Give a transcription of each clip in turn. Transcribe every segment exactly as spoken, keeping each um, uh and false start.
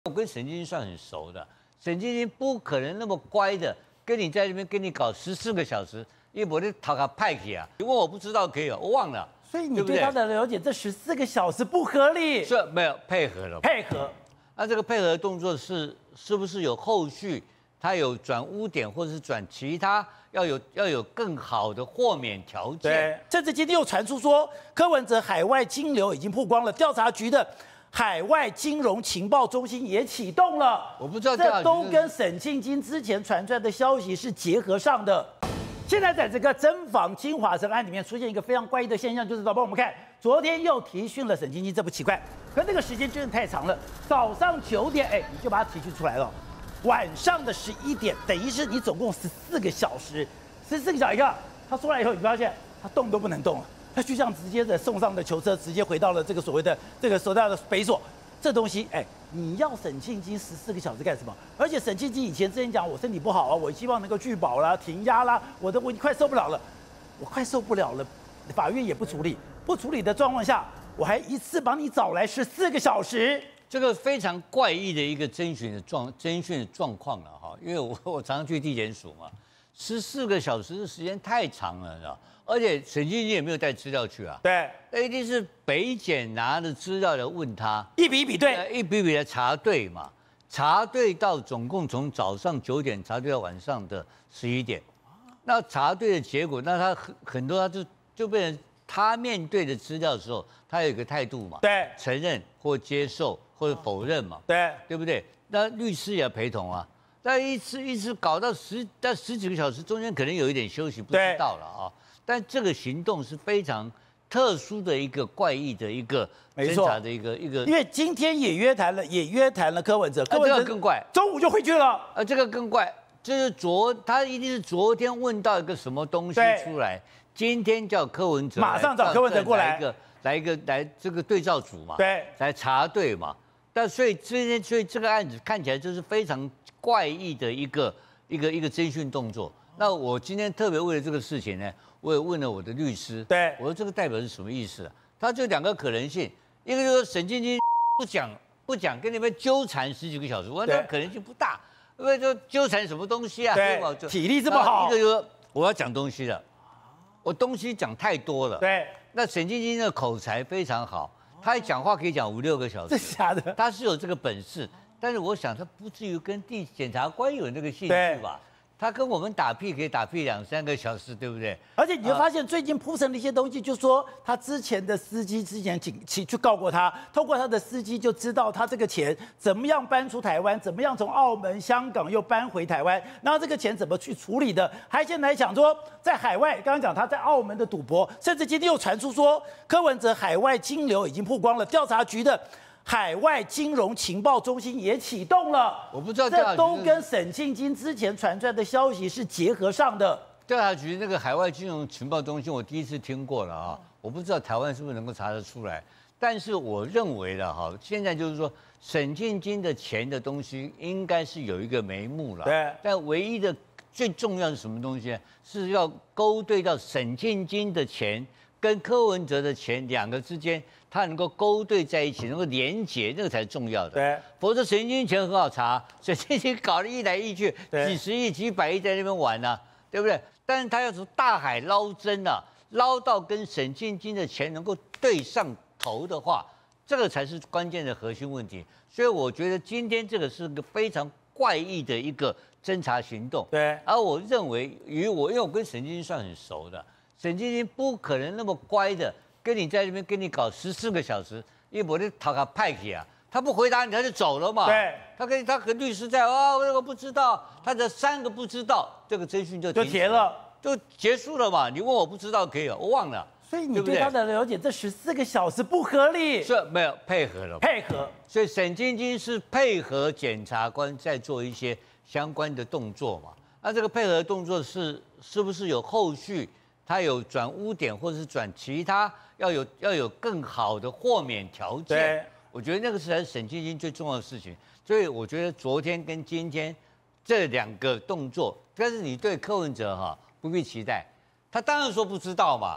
我跟沈晶晶算很熟的，沈晶晶不可能那么乖的跟你在这边跟你搞十四个小时，因为我的讨个派去啊。你问我不知道可以啊，我忘了。 所以你对他的了解，这十四个小时不合理。 是没有配合了。 配合， 那这个配合动作是是不是有后续？他有转污点，或者是转其他，要有要有更好的豁免条件。 对，甚至今天又传出说，柯文哲海外金流已经曝光了，调查局的海外金融情报中心也启动了。 我不知道这都跟沈庆金之前传出来的消息是结合上的。现在在这个侦防金华城案里面出现一个非常怪异的现象，就是导播我们看，昨天又提讯了沈庆金，这不奇怪，可那个时间真的太长了，早上九点，哎，你就把它提讯出来了。晚上的十一点，等于是你总共十四个小时，十四个小时，一个他说来以后，你发现他动都不能动了，他就像直接的送上的囚车，直接回到了这个所谓的这个所在的北所。这东西，哎，你要沈庆金十四个小时干什么？而且沈庆金以前之前讲我身体不好啊，我希望能够拒保啦、停压啦，我的我快受不了了，我快受不了了，法院也不处理，不处理的状况下，我还一次把你找来十四个小时。 这个非常怪异的一个侦讯的状侦讯的状况了哈，因为我我常常去地检署嘛，十四个小时的时间太长了，你知道，而且沈庆金也没有带资料去啊， 对， 那一定是北检拿的资料来问他， 一笔一比对， 一笔笔的查对嘛，查对到总共从早上九点查对到晚上的十一点，那查对的结果，那他很很多他就就变成他面对的资料的时候，他有一个态度嘛， 对， 承认或接受。或者否认嘛， 对对不对？那律师也要陪同啊。那一次一次搞到十，但十几个小时中间可能有一点休息，不知道了啊。但这个行动是非常特殊的一个怪异的一个侦查的一个一个。 因为今天也约谈了，也约谈了柯文哲，柯文哲更怪， 中午就回去了。 啊，这个更怪，就是昨他一定是昨天问到一个什么东西出来，今天叫柯文哲马上找柯文哲过来， 来一个来一个来这个对照组嘛， 对， 来查对嘛。但所以这件，所以这个案子看起来就是非常怪异的一个一个一个侦讯动作。那我今天特别为了这个事情呢，我也问了我的律师， 对， 我说这个代表是什么意思啊？他就两个可能性，一个就是说沈庆金不讲不讲，跟你们纠缠十几个小时，我说可能性不大，因为就纠缠什么东西啊？ 对，体力这么好。 一个就是我要讲东西了，我东西讲太多了。 对， 那沈庆金的口才非常好。他一讲话可以讲五六个小时， 是假的。 他是有这个本事，但是我想他不至于跟地检察官有这个兴趣吧？他跟我们打屁可以打屁两三个小时，对不对？ 而且你就发现最近铺陈的一些东西，就说他之前的司机之前请去去告过他，透过他的司机就知道他这个钱怎么样搬出台湾，怎么样从澳门、香港又搬回台湾，然后这个钱怎么去处理的，还现在还讲说在海外，刚刚讲他在澳门的赌博，甚至今天又传出说柯文哲海外金流已经曝光了，调查局的海外金融情报中心也启动了， 我不知道这都跟沈庆金之前传出来的消息是结合上的。 调查局那个海外金融情报中心，我第一次听过了啊，我不知道台湾是不是能够查得出来。但是我认为的哈，现在就是说沈庆金的钱的东西应该是有一个眉目了。 对。 但唯一的最重要是什么东西呢？是要勾兑到沈庆金的钱跟柯文哲的钱两个之间。他能够勾兑在一起，能够连结，那个才是重要的。 对， 否则沈庆金钱很好查，沈庆金搞了一来一去，几十亿、几百亿在那边玩呢、啊，对不对？但是他要从大海捞针啊，捞到跟沈庆金的钱能够对上头的话，这个才是关键的核心问题。所以我觉得今天这个是个非常怪异的一个侦查行动。 对， 而我认为，与我因为我跟沈庆金算很熟的，沈庆金不可能那么乖的。跟你在这边跟你搞十四个小时，因为我的讨个派去啊，他不回答你他就走了嘛。 对， 他跟他和律师在啊，我这个不知道，他的三个不知道，这个侦讯就就结了， 就结束了嘛。你问我不知道可以了，我忘了。 所以你对他的了解，这十四个小时不合理。 是没有配合了， 配合。 所以沈庆金是配合检察官在做一些相关的动作嘛。那这个配合动作是是不是有后续？他有转污点，或者是转其他，要有要有更好的豁免条件。 对， 我觉得那个是才是沈庆金最重要的事情。所以我觉得昨天跟今天这两个动作，但是你对柯文哲哈不必期待，他当然说不知道嘛。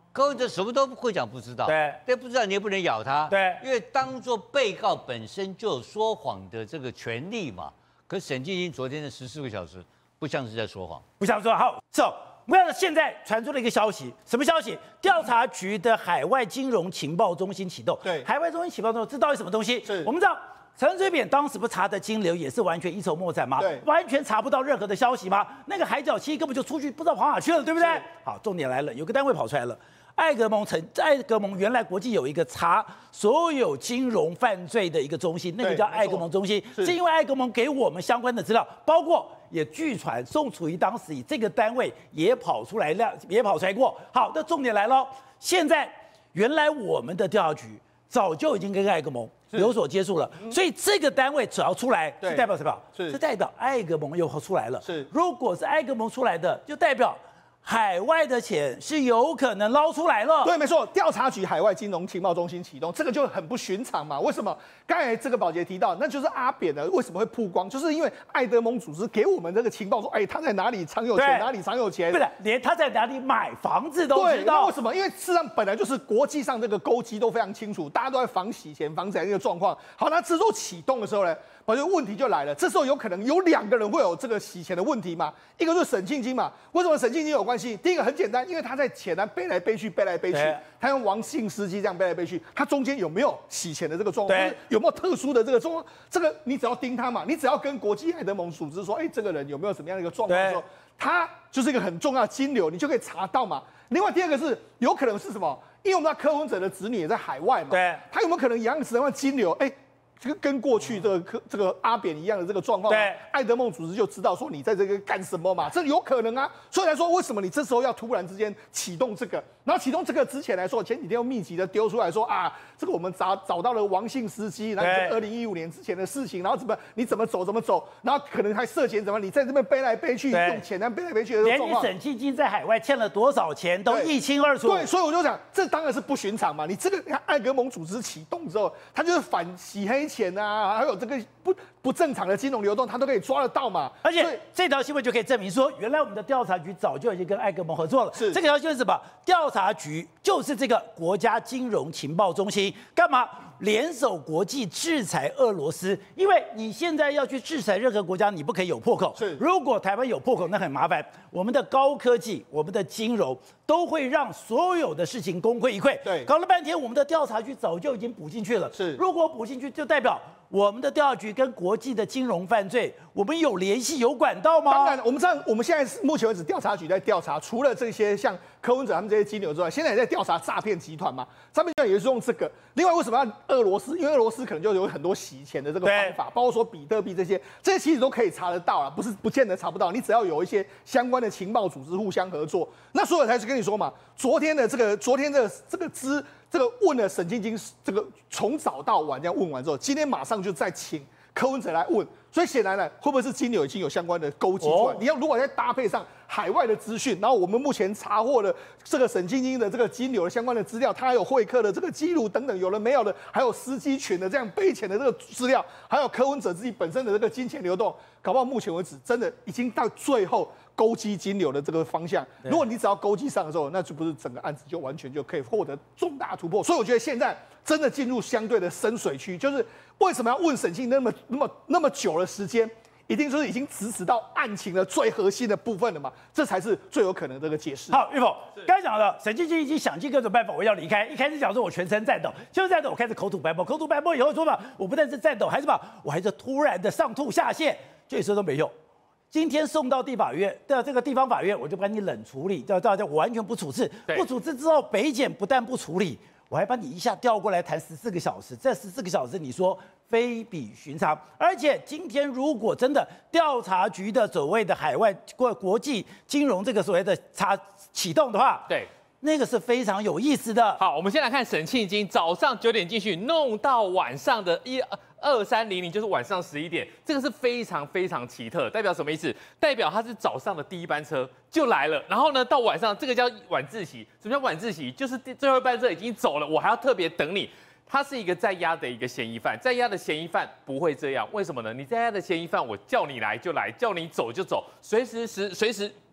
柯文哲什么都会讲不知道， 对， 对，不知道你也不能咬他， 对， 因为当做被告本身就有说谎的这个权利嘛。可沈静晶昨天的十四个小时，不像是在说谎， 不像说好。是哦，我们看到现在传出了一个消息，什么消息？调查局的海外金融情报中心启动。 对， 海外中心情报中心，这到底什么东西？ 是我们知道。陈水扁当时不查的金流也是完全一筹莫展吗？ 对， 完全查不到任何的消息吗？那个海角七根本就出去不知道跑哪去了，对不对？好，重点来了，有个单位跑出来了，艾格蒙曾艾格蒙原来国际有一个查所有金融犯罪的一个中心，那个叫艾格蒙中心，是因为艾格蒙给我们相关的资料，包括也据传宋楚瑜当时以这个单位也跑出来亮也跑出来过。好，那重点来了，现在原来我们的调查局早就已经跟艾格蒙有所接触了，所以这个单位只要出来，是代表什么？是代表艾格蒙又出来了。是，如果是艾格蒙出来的，就代表海外的钱是有可能捞出来了。 对，没错，调查局海外金融情报中心启动，这个就很不寻常嘛。为什么？刚才这个宝杰提到，那就是阿扁呢为什么会曝光，就是因为艾德蒙组织给我们这个情报说，哎，他在哪里藏有钱，哪里藏有钱， 不是连他在哪里买房子都知道。 对，为什么？因为事实上本来就是国际上这个勾稽都非常清楚，大家都在防洗钱、防财那个状况。好，那制作启动的时候呢？我觉得问题就来了，这时候有可能有两个人会有这个洗钱的问题嘛？一个就是沈庆金嘛，为什么沈庆金有关系？第一个很简单，因为他在钱南背来背去，背来背去，他用王姓司机这样背来背去，他中间有没有洗钱的这个状况？有没有特殊的这个状况？这个你只要盯他嘛，你只要跟国际艾德蒙组织说，哎，这个人有没有什么样的一个状况的时候，他就是一个很重要的金流，你就可以查到嘛。另外第二个是有可能是什么？因为我们知道柯文哲的子女也在海外嘛，对，他有没有可能一样十万金流？哎。这个跟过去这个这个阿扁一样的这个状况，对，艾德蒙组织就知道说你在这个干什么嘛，这有可能啊。所以来说，为什么你这时候要突然之间启动这个？然后启动这个之前来说，前几天又密集的丢出来说啊，这个我们找找到了王姓司机，然后二零一五年之前的事情，然后怎么你怎么走怎么走，然后可能还涉嫌怎么你在这边背来背去，用钱来背来背去的状况， 连你沈庆金在海外欠了多少钱都一清二楚。 对，所以我就讲，这当然是不寻常嘛。你这个艾格蒙组织启动之后，他就是反洗黑钱啊，还有这个不不正常的金融流动，他都可以抓得到嘛。 而且这条新闻就可以证明说，原来我们的调查局早就已经跟艾格蒙合作了。是这条新闻是什么？调查局就是这个国家金融情报中心，干嘛联手国际制裁俄罗斯？因为你现在要去制裁任何国家，你不可以有破口。是，如果台湾有破口，那很麻烦。我们的高科技、我们的金融都会让所有的事情功亏一篑。对，搞了半天，我们的调查局早就已经补进去了。是，如果补进去，就代表我们的调查局跟国际的金融犯罪，我们有联系、有管道吗？ 当然，我们知道，我们现在目前为止，调查局在调查，除了这些像柯文哲他们这些金流之外，现在也在调查诈骗集团嘛。诈骗集团也是用这个。另外，为什么要俄罗斯？因为俄罗斯可能就有很多洗钱的这个方法，包括说比特币这些，这些其实都可以查得到啊，不是不见得查不到。你只要有一些相关的情报组织互相合作，那所以我才是跟你说嘛，昨天的这个，昨天的这个资，这个问了沈晶晶，这个从早到晚这样问完之后，今天马上就再请柯文哲来问。所以显然呢，会不会是金流已经有相关的勾稽出来？你要如果再搭配上海外的资讯，然后我们目前查获的这个沈晶晶的这个金流的相关的资料，他还有会客的这个记录等等，有了没有的，还有司机群的这样背钱的这个资料，还有柯文哲自己本身的这个金钱流动，搞不好目前为止真的已经到最后勾稽金流的这个方向。如果你只要勾稽上的时候，那就不是整个案子就完全就可以获得重大突破。所以我觉得现在真的进入相对的深水区，就是为什么要问沈庆那么那么那么久的时间，一定就是已经直指到案情的最核心的部分了嘛？这才是最有可能的这个解释。 好，玉凤刚才讲了，沈庆金已经想尽各种办法，我要离开。一开始讲说我全身颤抖，就是颤抖，我开始口吐白沫，口吐白沫以后说嘛，我不但是颤抖，还是吧，我还是突然的上吐下泻，这些都没用。今天送到地法院，到这个地方法院，我就把你冷处理，叫大家完全不处置。不处置之后，北检不但不处理，我还把你一下调过来谈十四个小时。这十四个小时，你说非比寻常。而且今天如果真的调查局的所谓的海外国国际金融这个所谓的查启动的话， 对。 那个是非常有意思的。 好，我们先来看沈庆金，早上九点进去，弄到晚上的一二三零零，就是晚上十一点，这个是非常非常奇特，代表什么意思？代表他是早上的第一班车就来了，然后呢，到晚上这个叫晚自习。什么叫晚自习？就是最后一班车已经走了，我还要特别等你。他是一个在押的一个嫌疑犯，在押的嫌疑犯不会这样，为什么呢？你在押的嫌疑犯，我叫你来就来，叫你走就走，随时时随时。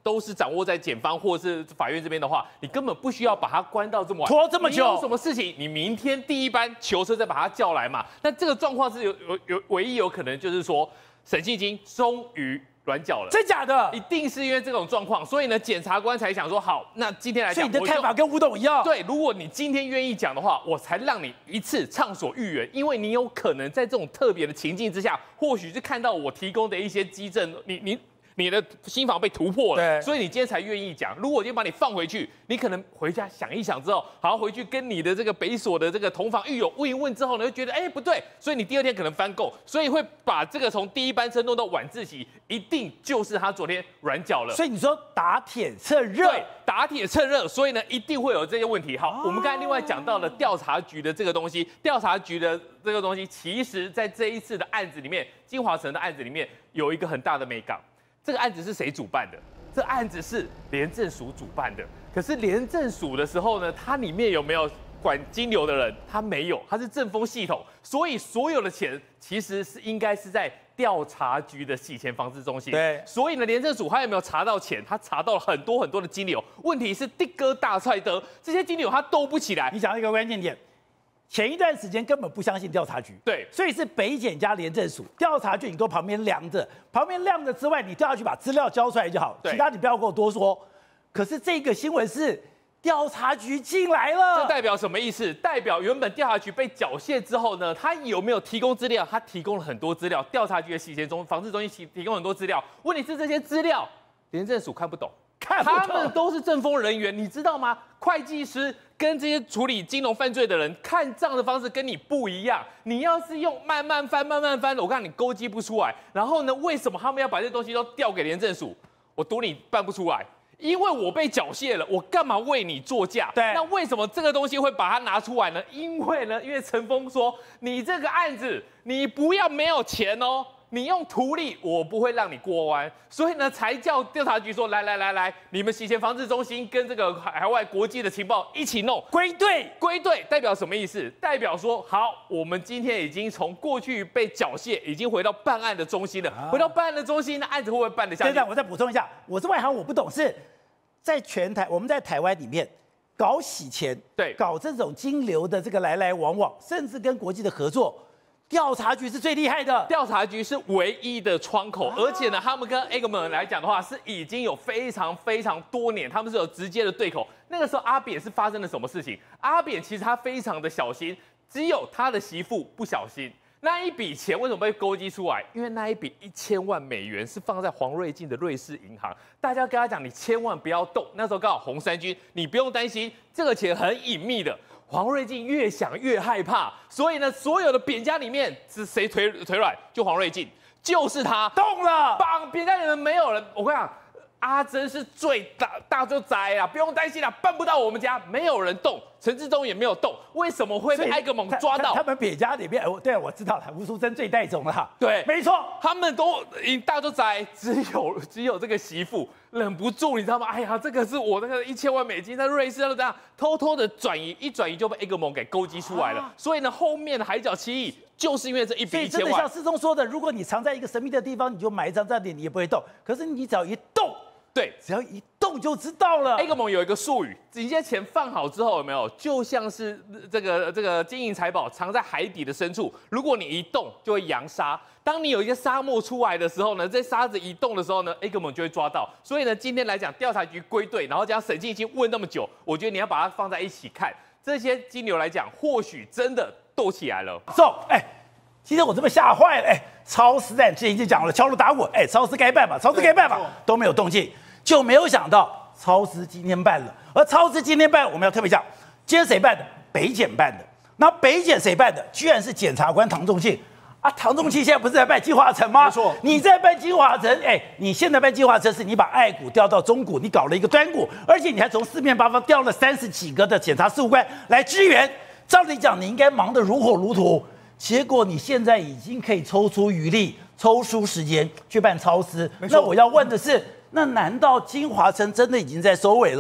都是掌握在检方或是法院这边的话，你根本不需要把他关到这么晚， 拖这么久。 你有什么事情，你明天第一班囚车再把他叫来嘛。那这个状况是有有有唯一有可能就是说，沈庆金终于软脚了， 真假的？ 一定是因为这种状况，所以呢，检察官才想说，好，那今天来讲， 所以你的看法跟吴董一样。 对，如果你今天愿意讲的话，我才让你一次畅所欲言，因为你有可能在这种特别的情境之下，或许是看到我提供的一些基证，你你。你的心防被突破了，所以你今天才愿意讲。如果我今天把你放回去，你可能回家想一想之后，好回去跟你的这个北所的这个同房狱友问一问之后呢，就觉得哎、欸、不对，所以你第二天可能翻供，所以会把这个从第一班车弄到晚自习，一定就是他昨天软脚了。 所以你说打铁趁热， 对，打铁趁热，所以呢一定会有这些问题。好，哦、我们刚才另外讲到了调查局的这个东西，调查局的这个东西，其实在这一次的案子里面，金华城的案子里面有一个很大的美感。这个案子是谁主办的？这案子是廉政署主办的。可是廉政署的时候呢，它里面有没有管金流的人？它没有，它是政风系统，所以所有的钱其实是应该是在调查局的洗钱防治中心。 对， 所以呢，廉政署它有没有查到钱？它查到了很多很多的金流。问题是的哥大菜的这些金流它兜不起来。 你讲到一个关键点。前一段时间根本不相信调查局， 对， 所以是北检加廉政署，调查局你都旁边晾着，旁边晾着之外，你调查局把资料交出来就好，其他你不要跟我多说。可是这个新闻是调查局进来了， 这代表什么意思？代表原本调查局被缴械之后呢，他有没有提供资料？他提供了很多资料，调查局的洗钱中防治中心提提供很多资料。问题是这些资料廉政署看不懂。他们都是政风人员，你知道吗？会计师跟这些处理金融犯罪的人看账的方式跟你不一样。你要是用慢慢翻、慢慢翻，我看你勾稽不出来。然后呢，为什么他们要把这些东西都调给廉政署？我赌你办不出来，因为我被缴械了，我干嘛为你作价？ 对， 那为什么这个东西会把它拿出来呢？因为呢，因为陈峰说，你这个案子，你不要没有钱哦。你用图利，我不会让你过弯，所以呢，才叫调查局说，来来来来，你们洗钱防治中心跟这个海外国际的情报一起弄归队， 归队代表什么意思？代表说，好，我们今天已经从过去被缴械，已经回到办案的中心了，啊、回到办案的中心，那案子会不会办得下去？ 现在我再补充一下，我是外行，我不懂事，在全台，我们在台湾里面搞洗钱， 对， 搞这种金流的这个来来往往，甚至跟国际的合作。调查局是最厉害的， 调查局是唯一的窗口，而且呢，他们跟 Eggman 来讲的话，是已经有非常非常多年，他们是有直接的对口。那个时候阿扁是发生了什么事情？阿扁其实他非常的小心，只有他的媳妇不小心。那一笔钱为什么被勾稽出来？因为那一笔一千万美元是放在黄瑞进的瑞士银行，大家跟他讲，你千万不要动。那时候刚好红衫军，你不用担心，这个钱很隐秘的。黄瑞进越想越害怕，所以呢，所有的扁家里面是谁腿腿软？就黄瑞进，就是他动了。 绑扁家里面没有人，我跟你讲，阿珍是最大大就栽啦，不用担心啦，办不到我们家，没有人动，陈志忠也没有动，为什么会被艾格蒙抓到？ 他, 他, 他们扁家里面，对，我知道了，吴淑珍最带种了， 对， 没错， 他们都已大就栽，只有只有这个媳妇。忍不住，你知道吗？哎呀，这个是我那个一千万美金在瑞士，要这样偷偷的转移，一转移就被 Eggman 给勾稽出来了。啊、所以呢，后面的海角七亿就是因为这一笔一千万。 所以真的像世忠说的，如果你藏在一个神秘的地方，你就埋葬在那里，你也不会动。可是你只要一动， 对， 只要一动就知道了。 Eggman 有一个术语，你这些钱放好之后，有没有？就像是这个这个金银财宝藏在海底的深处，如果你一动，就会扬沙。当你有一些沙漠出来的时候呢，这沙子移动的时候呢 ，Eggman 就会抓到。所以呢，今天来讲，调查局归队，然后加沈庆金问那么久，我觉得你要把它放在一起看。这些金流来讲，或许真的斗起来了。 走，哎，今天我这么吓坏了，哎，超时代之前已经讲了，敲锣打鼓，哎，超时该办吧，超时该办吧，都没有动静，就没有想到超时今天办了。而超时今天办，我们要特别讲，今天谁办的？北检办的。那北检谁办的？居然是检察官唐仲庆。啊，唐仲庆现在不是在办金华城吗？ 没错， 你在办金华城，哎，你现在办金华城是你把爱股调到中股，你搞了一个端股，而且你还从四面八方调了三十几个的检察事务官来支援。照理讲，你应该忙得如火如荼，结果你现在已经可以抽出余力、抽出时间去办超司。那我要问的是，那难道金华城真的已经在收尾了？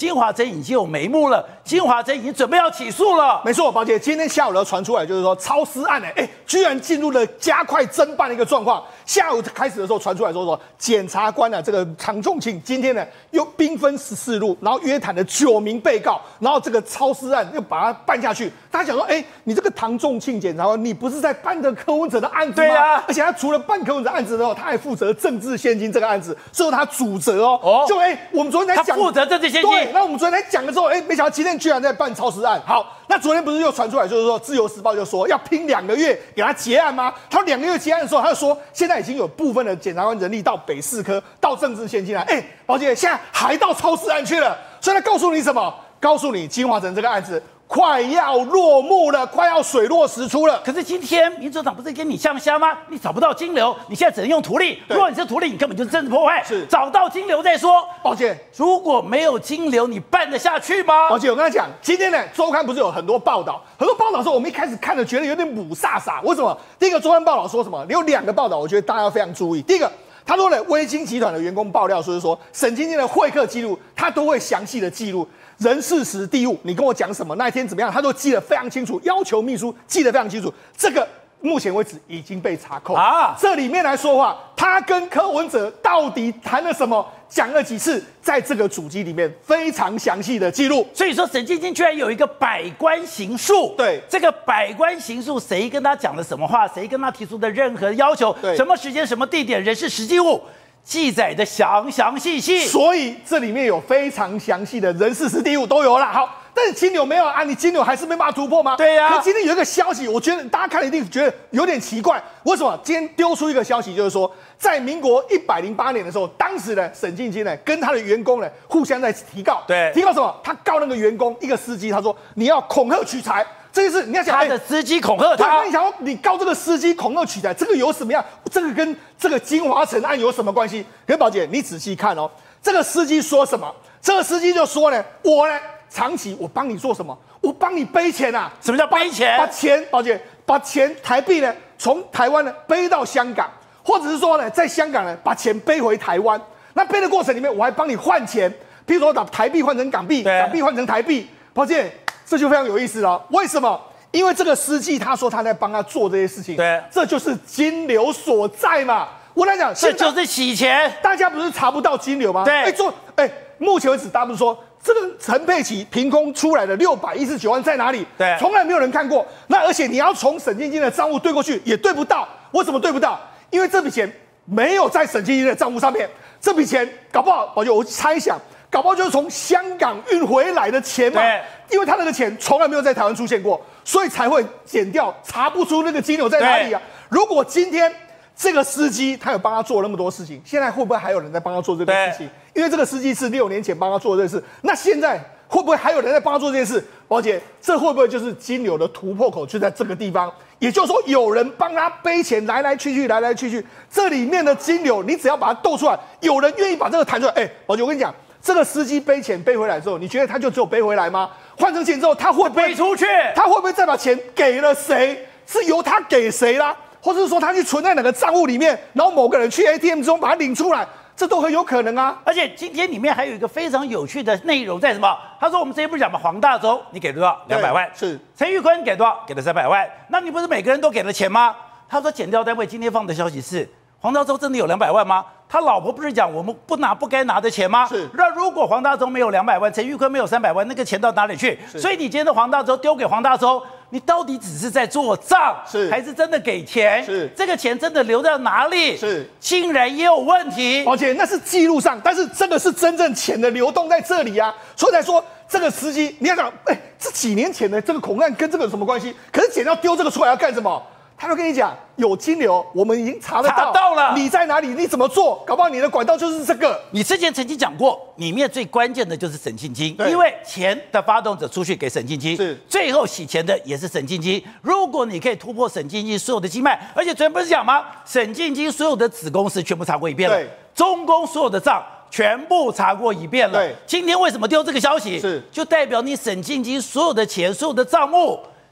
金华城已经有眉目了，金华城已经准备要起诉了。 没错，宝姐，今天下午呢传出来就是说超私案呢，哎，居然进入了加快侦办的一个状况。下午开始的时候传出来说说，检察官呢这个常仲庆今天呢又兵分十四路，然后约谈了九名被告，然后这个超私案又把它办下去。大家想说，哎，你这个唐仲庆检察官，你不是在办的柯文哲的案子吗？ 对啊， 而且他除了办柯文哲案子之后，他还负责政治现金这个案子，所以他主责哦。哦，就哎，我们昨天在讲他负责政治现金。 对，那我们昨天在讲的时候，哎，没想到今天居然在办超私案。好，那昨天不是又传出来，就是说《自由时报》就说要拼两个月给他结案吗？他两个月结案的时候，他就说现在已经有部分的检察官人力到北四科、到政治现金了。哎，宝姐，现在还到超私案去了，所以他告诉你什么？告诉你金华城这个案子快要落幕了，快要水落石出了。 可是今天民主党不是跟你呛虾吗？你找不到金流，你现在只能用图利。如果你是图利，你根本就是政治破坏。 是， 找到金流再说。 宝姐， 如果没有金流，你办得下去吗？ 宝姐，我跟他讲，今天呢，周刊不是有很多报道，很多报道的时候，我们一开始看了觉得有点母煞煞。为什么？第一个周刊报道说什么？有两个报道，我觉得大家要非常注意。第一个，他说呢，微金集团的员工爆料说是说，沈清清的会客记录，他都会详细的记录。人事时地物，你跟我讲什么？那一天怎么样？他都记得非常清楚，要求秘书记得非常清楚。这个目前为止已经被查扣啊。这里面来说话，他跟柯文哲到底谈了什么？讲了几次？在这个主机里面非常详细的记录。 所以说，沈清清居然有一个百官行述。 对， 这个百官行述，谁跟他讲了什么话？谁跟他提出的任何要求？什么时间、什么地点、人事、实际物？记载的详详细细， 所以这里面有非常详细的人事实地物都有了。好，但是金流没有啊，你金流还是没办法突破吗？ 对呀、啊。 可今天有一个消息，我觉得大家看了一定觉得有点奇怪，为什么？今天丢出一个消息，就是说，在民国一百零八年的时候，当时呢，沈庆清呢跟他的员工呢互相在提告， 对， 提告什么？他告那个员工一个司机，他说你要恐吓取财。这件事你要想， 他的司机恐吓他， 那你想要你告这个司机恐吓取财，这个有什么样？这个跟这个金华城案有什么关系？可是宝姐，你仔细看哦，这个司机说什么？这个司机就说呢，我呢长期我帮你做什么？我帮你背钱啊！ 什么叫背钱？ 把钱，宝姐，把钱台币呢从台湾呢背到香港，或者是说呢在香港呢把钱背回台湾。那背的过程里面，我还帮你换钱，譬如说把台币换成港币，港币换成台币，宝姐。这就非常有意思了，为什么？因为这个司机他说他在帮他做这些事情， 对， 这就是金流所在嘛。我来讲， 这就是洗钱。 大家不是查不到金流吗？ 对， 哎，做哎，目前为止，大家不是说这个陈佩琪凭空出来的六百一十九万在哪里？ 对， 从来没有人看过。那而且你要从沈清清的账户对过去，也对不到。为什么对不到？因为这笔钱没有在沈清清的账户上面，这笔钱搞不好，宝姐，我猜想。搞不好就是从香港运回来的钱嘛，因为他那个钱从来没有在台湾出现过，所以才会减掉，查不出那个金流在哪里啊。如果今天这个司机他有帮他做那么多事情，现在会不会还有人在帮他做这个事情？因为这个司机是六年前帮他做这件事，那现在会不会还有人在帮他做这件事？宝姐，这会不会就是金流的突破口就在这个地方？也就是说，有人帮他背钱来来去去，来来去去，这里面的金流，你只要把它斗出来，有人愿意把这个弹出来，哎，宝姐，我跟你讲。这个司机背钱背回来之后，你觉得他就只有背回来吗？换成钱之后，他会不会背出去？ 他会不会再把钱给了谁？是由他给谁啦？或者是说他去存在哪个账户里面，然后某个人去 A T M 中把它领出来，这都很有可能啊。 而且今天里面还有一个非常有趣的内容在什么？他说我们之前不是讲嘛，黄大洲你给多少？两百万。 是陈玉坤给多少？给了三百万。那你不是每个人都给了钱吗？他说检调单位今天放的消息是。黄大洲真的有两百万吗？他老婆不是讲我们不拿不该拿的钱吗？ 是。 那如果黄大洲没有两百万，陈玉坤没有三百万，那个钱到哪里去？所以你今天的黄大洲丢给黄大洲，你到底只是在做账， 是还是真的给钱？ 是。 这个钱真的流到哪里？ 是。 竟然也有问题。 而且那是记录上，但是这个是真正钱的流动在这里啊，所以才说这个司机，你要讲，哎，这几年前的这个恐案跟这个有什么关系？可是检要丢这个出来要干什么？他就跟你讲有金流，我们已经查得到， 查到了， 你在哪里？你怎么做？搞不好你的管道就是这个。 你之前曾经讲过，里面最关键的就是沈庆清，因为钱的发动者出去给沈庆清， 是最后洗钱的也是沈庆清。如果你可以突破沈庆清所有的经脉，而且昨天不是讲吗？沈庆清所有的子公司全部查过一遍了， 对， 中公所有的账全部查过一遍了。 对， 今天为什么丢这个消息？ 是就代表你沈庆清所有的钱、所有的账目。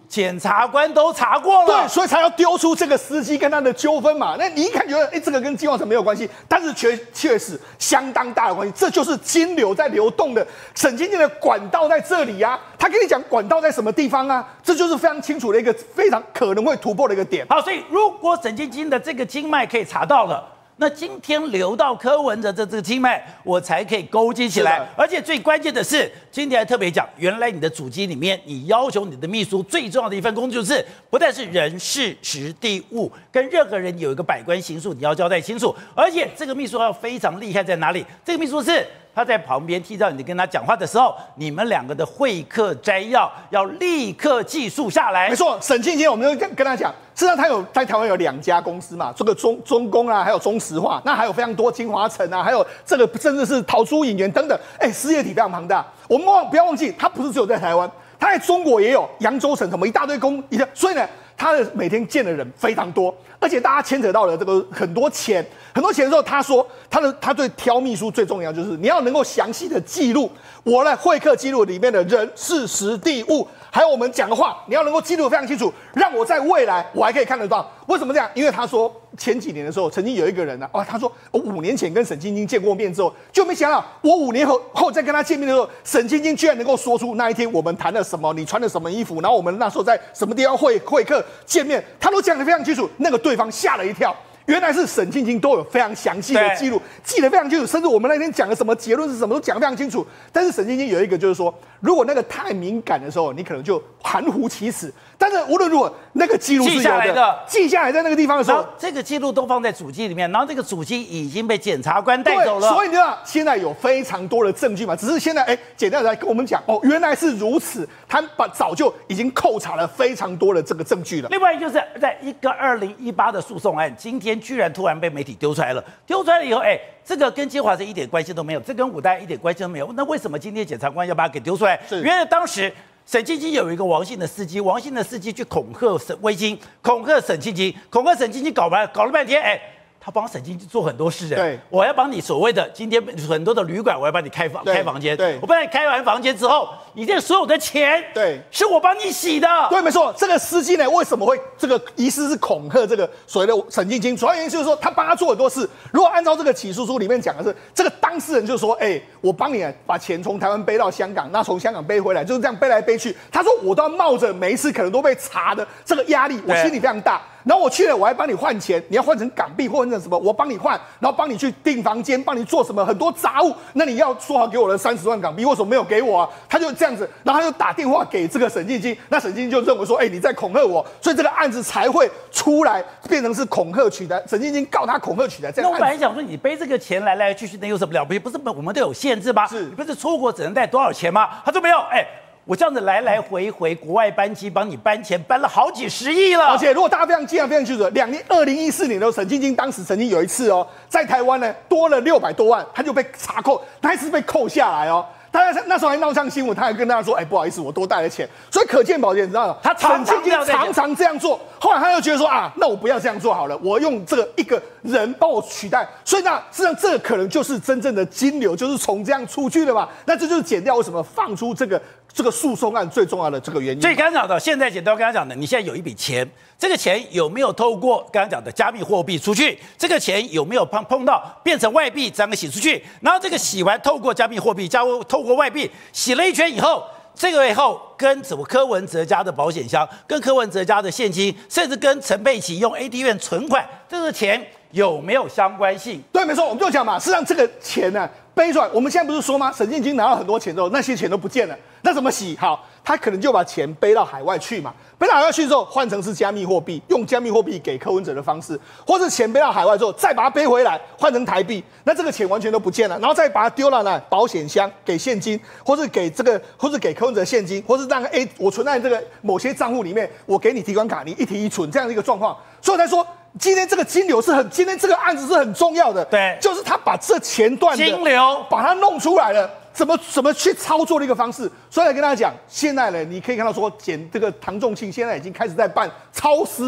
检察官都查过了， 对，所以才要丢出这个司机跟他的纠纷嘛。那你一看觉得，哎，这个跟金华城没有关系，但是确确实相当大的关系，这就是金流在流动的，沈清金的管道在这里啊。他跟你讲管道在什么地方啊，这就是非常清楚的一个非常可能会突破的一个点。 好，所以如果沈清金的这个经脉可以查到了。那今天流到柯文哲的这个经脉，我才可以勾稽起来。而且最关键的是，今天还特别讲，原来你的主机里面，你要求你的秘书最重要的一份工作就是，不但是人事时地物，跟任何人有一个百官行述，你要交代清楚。而且这个秘书要非常厉害在哪里？这个秘书是他在旁边替到你跟他讲话的时候，你们两个的会客摘要要立刻记述下来。 没错，沈清金我们就跟跟他讲。事实上，他有在台湾有两家公司嘛，这个中中工啊，还有中石化，那还有非常多金华城啊，还有这个甚至是桃珠影园等等，哎，事业体非常庞大。我们忘不要忘记，他不是只有在台湾，他在中国也有扬州城什么一大堆工，所以呢，他的每天见的人非常多，而且大家牵扯到了这个很多钱，很多钱的时候，他说他的他对挑秘书最重要就是你要能够详细的记录我的会客记录里面的人事时地物。还有我们讲的话，你要能够记录得非常清楚，让我在未来我还可以看得到。为什么这样？因为他说前几年的时候，曾经有一个人呢、啊，哦，他说我五年前跟沈清金见过面之后，就没想到我五年后后再跟他见面的时候，沈清金居然能够说出那一天我们谈了什么，你穿了什么衣服，然后我们那时候在什么地方会会客见面，他都讲得非常清楚，那个对方吓了一跳。原来是沈清金都有非常详细的记录，记得非常清楚，甚至我们那天讲的什么结论是什么都讲得非常清楚。但是沈清金有一个就是说，如果那个太敏感的时候，你可能就含糊其辞。但是无论如何，那个记录是有的， 记下来的， 记下来在那个地方的时候， 这个记录都放在主机里面，然后这个主机已经被检察官带走了。 所以你知道现在有非常多的证据嘛，只是现在哎，简单来跟我们讲哦，原来是如此，他把早就已经扣查了非常多的这个证据了。 另外就是在一个二零一八的诉讼案，今天居然突然被媒体丢出来了，丢出来了以后，哎，这个跟金华城一点关系都没有，这跟五代一点关系都没有。那为什么今天检察官要把它给丢出来？原来当时沈清金有一个王姓的司机，王姓的司机去恐吓沈威金，恐吓沈清金，恐吓沈清金，搞完搞了半天，哎。他帮沈清金做很多事， 对， 我要帮你所谓的今天很多的旅馆，我要帮你开房开房间， 对， 我帮你开完房间之后，你这所有的钱， 对， 是我帮你洗的， 对，没错。这个司机呢，为什么会这个疑似是恐吓这个所谓的沈清金？主要原因就是说他帮他做很多事。如果按照这个起诉书里面讲的是，这个当事人就说，哎、欸，我帮你把钱从台湾背到香港，那从香港背回来，就是这样背来背去。他说我都要冒着每一次可能都被查的这个压力，我心里非常大。然后我去了，我还帮你换钱，你要换成港币或者什么，我帮你换，然后帮你去订房间，帮你做什么很多杂物，那你要说好给我的三十万港币，为什么没有给我啊？他就这样子，然后他就打电话给这个沈清金，那沈清金就认为说，哎、欸，你在恐吓我，所以这个案子才会出来变成是恐吓取代，沈清金告他恐吓取代这样。 那我本来想说，你背这个钱来来去去，那有什么了不起？不是我们都有限制吗？ 是， 你不是出国只能带多少钱吗？他说没有，哎、欸。我这样子来来回回国外班机帮你搬钱，搬了好几十亿了。 而且如果大家非常记得非常清楚，两年二零一四年的时候，沈清金当时曾经有一次哦，在台湾呢多了六百多万，他就被查扣，那一次被扣下来哦。大家那时候还闹上新闻，他还跟大家说：“哎、欸，不好意思，我多带了钱。”所以可见宝姐，你知道吗？ 他沈清金常常这样做。后来他又觉得说：“啊，那我不要这样做好了，我用这个一个人帮我取代。”所以那事实上，这个可能就是真正的金流，就是从这样出去的嘛。那这就是检调为什么放出这个这个诉讼案最重要的这个原因。 所以刚刚讲的，现在检调刚刚讲的，你现在有一笔钱，这个钱有没有透过刚刚讲的加密货币出去？这个钱有没有碰碰到变成外币，这样洗出去？然后这个洗完，透过加密货币，加透过外币洗了一圈以后，这个以后跟什么柯文哲家的保险箱，跟柯文哲家的现金，甚至跟陈佩琪用 A T M 存款，这个钱有没有相关性？ 对，没错，我们就讲嘛，事实上这个钱呢、啊、背出来，我们现在不是说吗？沈清金拿到很多钱之后，那些钱都不见了，那怎么洗？好，他可能就把钱背到海外去嘛。背到海外去之后，换成是加密货币，用加密货币给柯文哲的方式，或是钱背到海外之后，再把它背回来，换成台币，那这个钱完全都不见了，然后再把它丢到哪保险箱，给现金，或是给这个，或是给柯文哲现金，或是让 A 我存在这个某些账户里面，我给你提款卡，你一提一存这样的一个状况，所以我才说。今天这个金流是很，今天这个案子是很重要的， 对， 就是他把这前段的金流把它弄出来了，怎么怎么去操作的一个方式。所以来跟大家讲，现在呢，你可以看到说，检这个唐仲庆现在已经开始在办超私案，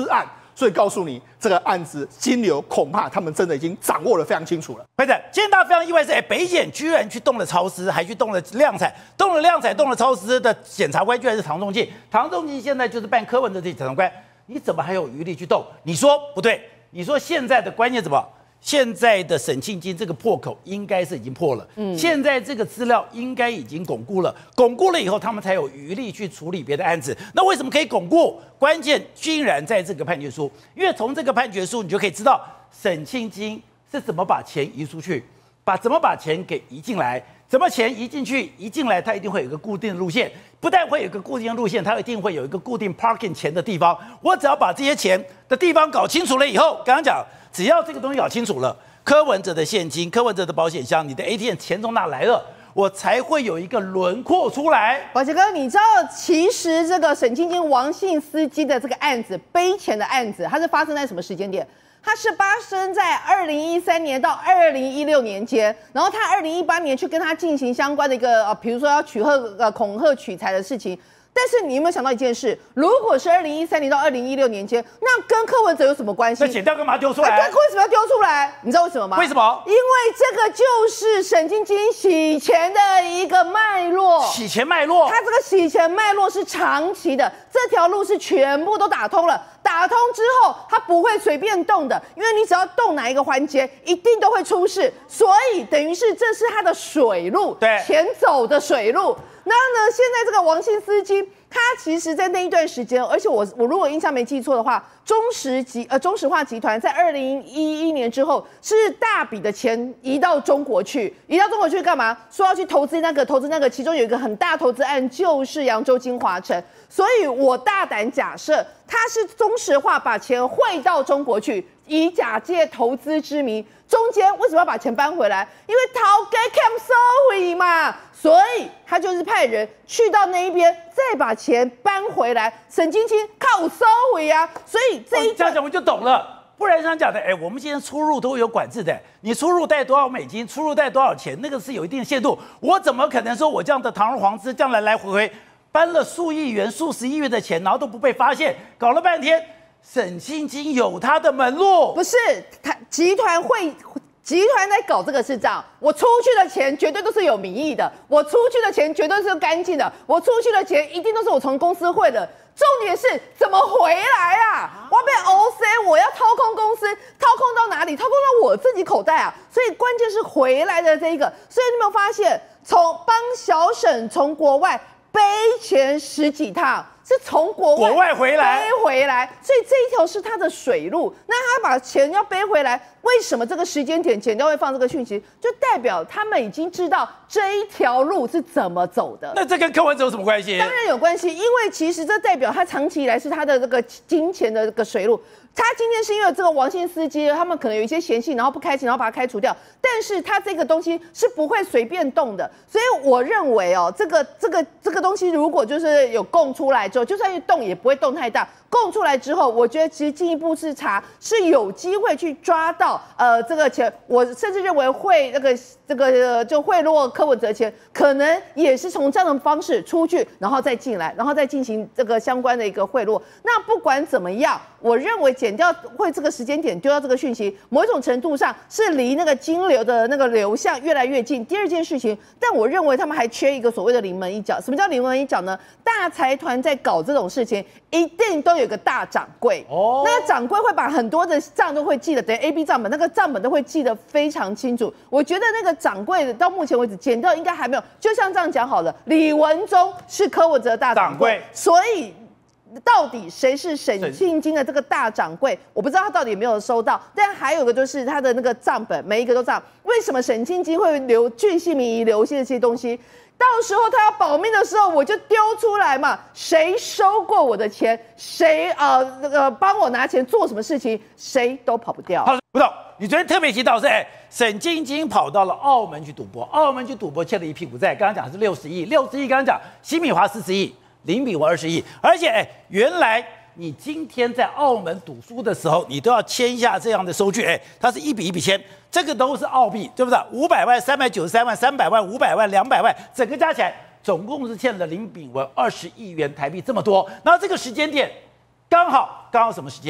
所以告诉你，这个案子金流恐怕他们真的已经掌握得非常清楚了。 会长，今天大家非常意外是，哎，北检居然去动了超思，还去动了量产，动了量产，动了超思的检察官居然是唐仲进。唐仲进现在就是办柯文哲的检察官，你怎么还有余力去动？你说不对，你说现在的关键怎么？现在的沈庆金这个破口应该是已经破了，嗯，现在这个资料应该已经巩固了，巩固了以后，他们才有余力去处理别的案子。那为什么可以巩固？关键居然在这个判决书，因为从这个判决书，你就可以知道沈庆金是怎么把钱移出去，把怎么把钱给移进来，怎么钱移进去，移进来，它一定会有一个固定的路线，不但会有一个固定的路线，它一定会有一个固定 parking 钱的地方。我只要把这些钱的地方搞清楚了以后，刚刚讲。只要这个东西搞清楚了，柯文哲的现金、柯文哲的保险箱、你的 A T M 钱从哪来了，我才会有一个轮廓出来。 宝杰哥，你知道其实这个沈庆金、王姓司机的这个案子，背钱的案子，它是发生在什么时间点？它是发生在二零一三年到二零一六年间，然后他二零一八年去跟他进行相关的一个呃，比如说要取贺呃恐吓取财的事情。但是你有没有想到一件事？如果是二零一三年到二零一六年间，那跟柯文哲有什么关系？ 那剪掉干嘛丢出来？ 啊、为什么要丢出来？你知道为什么吗？ 为什么？ 因为这个就是沈庆金洗钱的一个脉络。 洗钱脉络， 他这个洗钱脉络是长期的，这条路是全部都打通了。打通之后，它不会随便动的，因为你只要动哪一个环节，一定都会出事。所以等于是这是它的水路， 对， 钱走的水路。那呢，现在这个王姓司机，他其实在那一段时间，而且我我如果印象没记错的话，中石集呃中石化集团在二零一一年之后是大笔的钱移到中国去，移到中国去干嘛？说要去投资那个投资那个，其中有一个很大投资案就是扬州金华城，所以我大胆假设，他是中石化把钱汇到中国去，以假借投资之名。中间为什么要把钱搬回来？因为逃给 cam 收回嘛，所以他就是派人去到那一边，再把钱搬回来。沈庆金靠收回啊，所以这一、 哦、这样讲我就懂了。不然想讲的，哎，我们现在出入都有管制的，你出入带多少美金，出入带多少钱，那个是有一定的限度。我怎么可能说我这样的堂而皇之，这样来来回回搬了数亿元、数十亿元的钱，然后都不被发现？搞了半天。沈庆金有他的门路， 不是他集团会集团在搞这个是这样，我出去的钱绝对都是有名义的，我出去的钱绝对是干净的，我出去的钱一定都是我从公司汇的。重点是怎么回来啊？我要被 O C， 我要掏空公司，掏空到哪里？掏空到我自己口袋啊！所以关键是回来的这一个。所以你有没有发现，从帮小沈从国外背钱十几趟？是从国外国外回来背回来，所以这一条是他的水路。那他把钱要背回来，为什么这个时间点剪掉会放这个讯息？就代表他们已经知道这一条路是怎么走的。 那这跟柯文哲有什么关系？ 当然有关系，因为其实这代表他长期以来是他的这个金钱的这个水路。他今天是因为这个王姓司机，他们可能有一些嫌隙，然后不开心，然后把他开除掉。但是他这个东西是不会随便动的，所以我认为哦，这个这个这个东西如果就是有供出来之后，就算是动也不会动太大。供出来之后，我觉得其实进一步是查是有机会去抓到呃这个钱，我甚至认为会那个这个、呃、就贿赂柯文哲钱，可能也是从这样的方式出去，然后再进来，然后再进行这个相关的一个贿赂。那不管怎么样，我认为剪掉会这个时间点丢掉这个讯息，某一种程度上是离那个金流的那个流向越来越近。第二件事情，但我认为他们还缺一个所谓的临门一脚。什么叫临门一脚呢？大财团在搞这种事情，一定都有个大掌柜。哦，那个掌柜会把很多的账都会记得，等于 A B 账本，那个账本都会记得非常清楚。我觉得那个掌柜到目前为止剪掉应该还没有。就像这样讲好了，李文忠是柯文哲大掌柜，所以。到底谁是沈庆金的这个大掌柜？我不知道他到底有没有收到。但还有个就是他的那个账本，每一个都这样。为什么沈庆金会留巨细靡遗留下这些东西？到时候他要保命的时候，我就丢出来嘛。谁收过我的钱？谁呃那个帮我拿钱做什么事情？谁都跑不掉。 不懂。你昨天特别提到是，哎，沈庆金跑到了澳门去赌博，澳门去赌博欠了一屁股债，刚刚讲是六十亿，六十亿刚刚讲西米华四十亿。林炳文二十亿，而且哎，原来你今天在澳门赌输的时候，你都要签下这样的收据，哎，它是一笔一笔签，这个都是澳币，对不对？五百万、三百九十三万、三百万、五百万、两百万，整个加起来总共是欠了林炳文二十亿元台币这么多。然后这个时间点刚好刚好什么时间？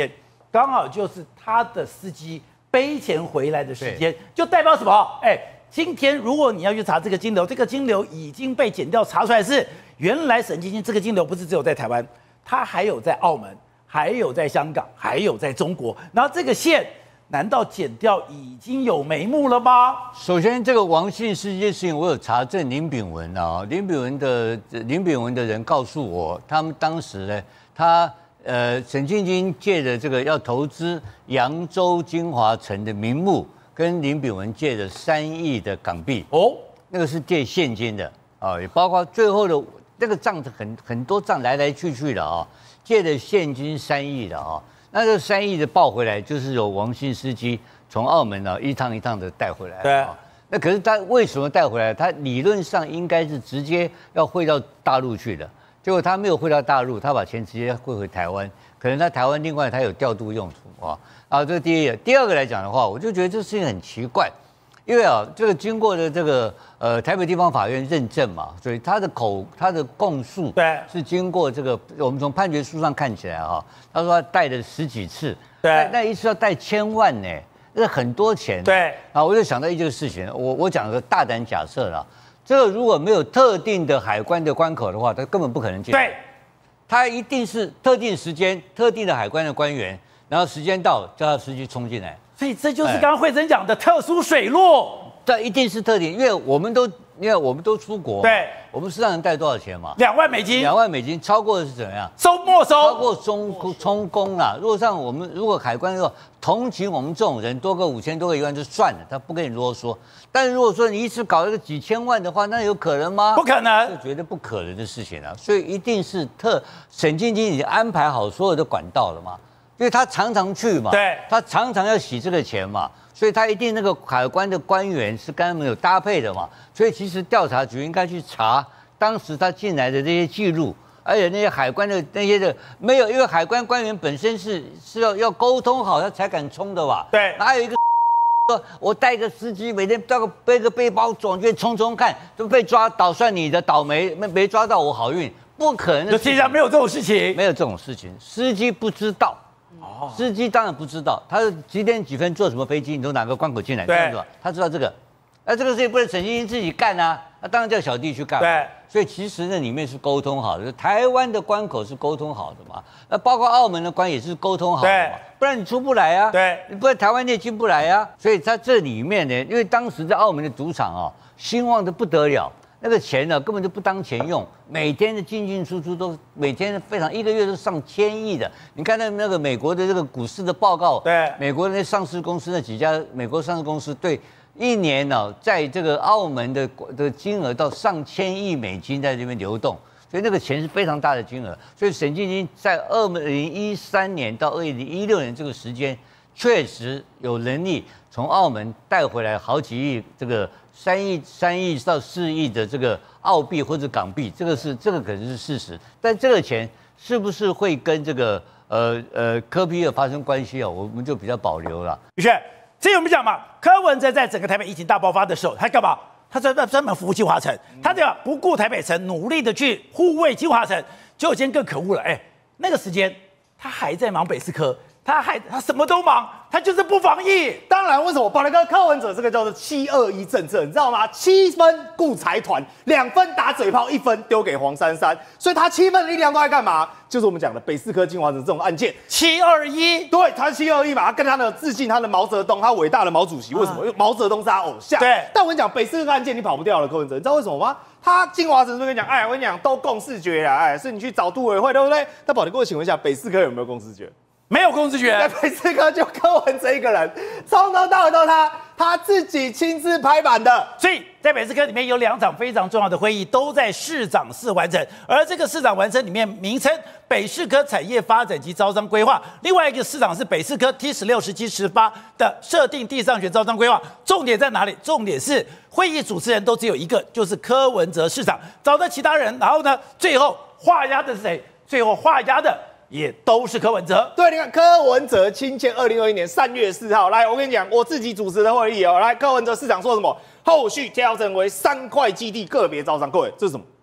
刚好就是他的司机背钱回来的时间，就代表什么？哎，今天如果你要去查这个金流，这个金流已经被检调查出来是原来沈晶晶这个金流不是只有在台湾，它还有在澳门，还有在香港，还有在中国。然后这个线难道检调已经有眉目了吗？ 首先，这个王姓司机的事情，我有查证林炳文啊，林炳文的林炳文的人告诉我，他们当时呢，他呃沈晶晶借的这个要投资扬州金华城的名目，跟林炳文借的三亿的港币哦，那个是借现金的啊，也包括最后的那个账很很多账来来去去的啊，借的现金三亿的啊。那这三亿的报回来，就是由王姓司机从澳门呢一趟一趟的带回来。 对、 啊，那可是他为什么带回来？他理论上应该是直接要汇到大陆去的，结果他没有汇到大陆，他把钱直接汇回台湾。可能他台湾另外他有调度用途啊。啊，这是第一个。第二个来讲的话，我就觉得这事情很奇怪，因为啊，这个经过的这个呃台北地方法院认证嘛，所以他的口他的供述对是经过这个，我们从判决书上看起来啊，他说他带了十几次， 对， 那那一次要带千万呢，那很多钱。 对， 啊，我就想到一件事情，我我讲个大胆假设啦，这个如果没有特定的海关的关口的话，他根本不可能进来。 对， 他一定是特定时间、特定的海关的官员，然后时间到叫他司机冲进来。 所以这就是刚刚慧珍讲的特殊水路。 这一定是特定，因为我们都因为我们都出国， 对， 我们实际上能带多少钱嘛？ 两万美金， 两万美金，超过的是怎么样？ 收没收， 超过充充公啦。如果像我们如果海关说同情我们这种人多个五千多个一万就算了，他不跟你啰嗦。但是如果说你一次搞一个几千万的话，那有可能吗？ 不可能， 这绝对不可能的事情啊！所以一定是特沈晶晶已经安排好所有的管道了嘛，因为他常常去嘛， 对， 他常常要洗这个钱嘛。所以他一定那个海关的官员是跟他们有搭配的嘛，所以其实调查局应该去查当时他进来的这些记录，而且那些海关的那些的没有，因为海关官员本身是是要要沟通好他才敢冲的吧？ 对， 哪有一个说我带个司机每天带个背个背包总去冲冲看，就被抓倒算你的倒霉，没没抓到我好运，不可能的。 世界上没有这种事情， 没有这种事情，司机不知道。司机当然不知道，他是几点几分坐什么飞机，你从哪个关口进来，这样子吧？他知道这个，那这个事情不能沈晶晶自己干啊，那当然叫小弟去干。 对， 所以其实那里面是沟通好的，台湾的关口是沟通好的嘛，那包括澳门的关也是沟通好的嘛，不然你出不来啊。 对， 不然台湾你也进不来啊。所以在这里面呢，因为当时在澳门的赌场啊，兴旺的不得了。那个钱呢，根本就不当钱用，每天的进进出出都每天非常，一个月都上千亿的。你看那那个美国的这个股市的报告， 对， 美国那上市公司那几家美国上市公司，对一年呢、哦，在这个澳门的的金额到上千亿美金在这边流动，所以那个钱是非常大的金额。所以沈晶晶在二零一三年到二零一六年这个时间，确实有能力从澳门带回来好几亿这个。三亿、三亿到四亿的这个澳币或者港币，这个是这个可能是事实，但这个钱是不是会跟这个呃呃柯 P 二发生关系啊？我们就比较保留了。 宇轩，之前我们讲嘛，柯文哲在整个台北疫情大爆发的时候，他干嘛？他专专门服务金华城，他这样不顾台北城，努力的去护卫金华城。结果今天更可恶了，哎，那个时间他还在忙北四科。他还他什么都忙，他就是不防疫。 当然，为什么宝来哥柯文哲这个叫做七二一政策，你知道吗？七分顾财团，两分打嘴炮，一分丢给黄珊珊，所以他七分的力量都在干嘛？就是我们讲的北四科金华城这种案件。 七二一， 对，他是七二一嘛，他跟他的致敬他的毛泽东，他伟大的毛主席。为什么？因为毛泽东是他偶像。 对。 但我跟你讲，北四科案件你跑不掉了，柯文哲，你知道为什么吗？他金华城是不是跟你讲？哎，我跟你讲，都共视觉啦，哎，是你去找杜委会，对不对？那宝，你给我请问一下，北四科有没有共视觉？ 没有公知觉， 北四科就柯文哲一个人，从头到尾都他他自己亲自拍板的。 所以在北四科里面有两场非常重要的会议，都在市长室完成。而这个市长完成里面名称北四科产业发展及招商规划，另外一个市长是北四科 T 十六、十七、十八的设定地上权招商规划。重点在哪里？重点是会议主持人都只有一个，就是柯文哲市长，找的其他人，然后呢，最后画押的是谁？最后画押的。也都是柯文哲。 对，你看柯文哲亲签，二零二一年三月四号，来，我跟你讲，我自己主持的会议哦。来，柯文哲市长说什么？后续调整为三块基地个别招商。各位，这是什么？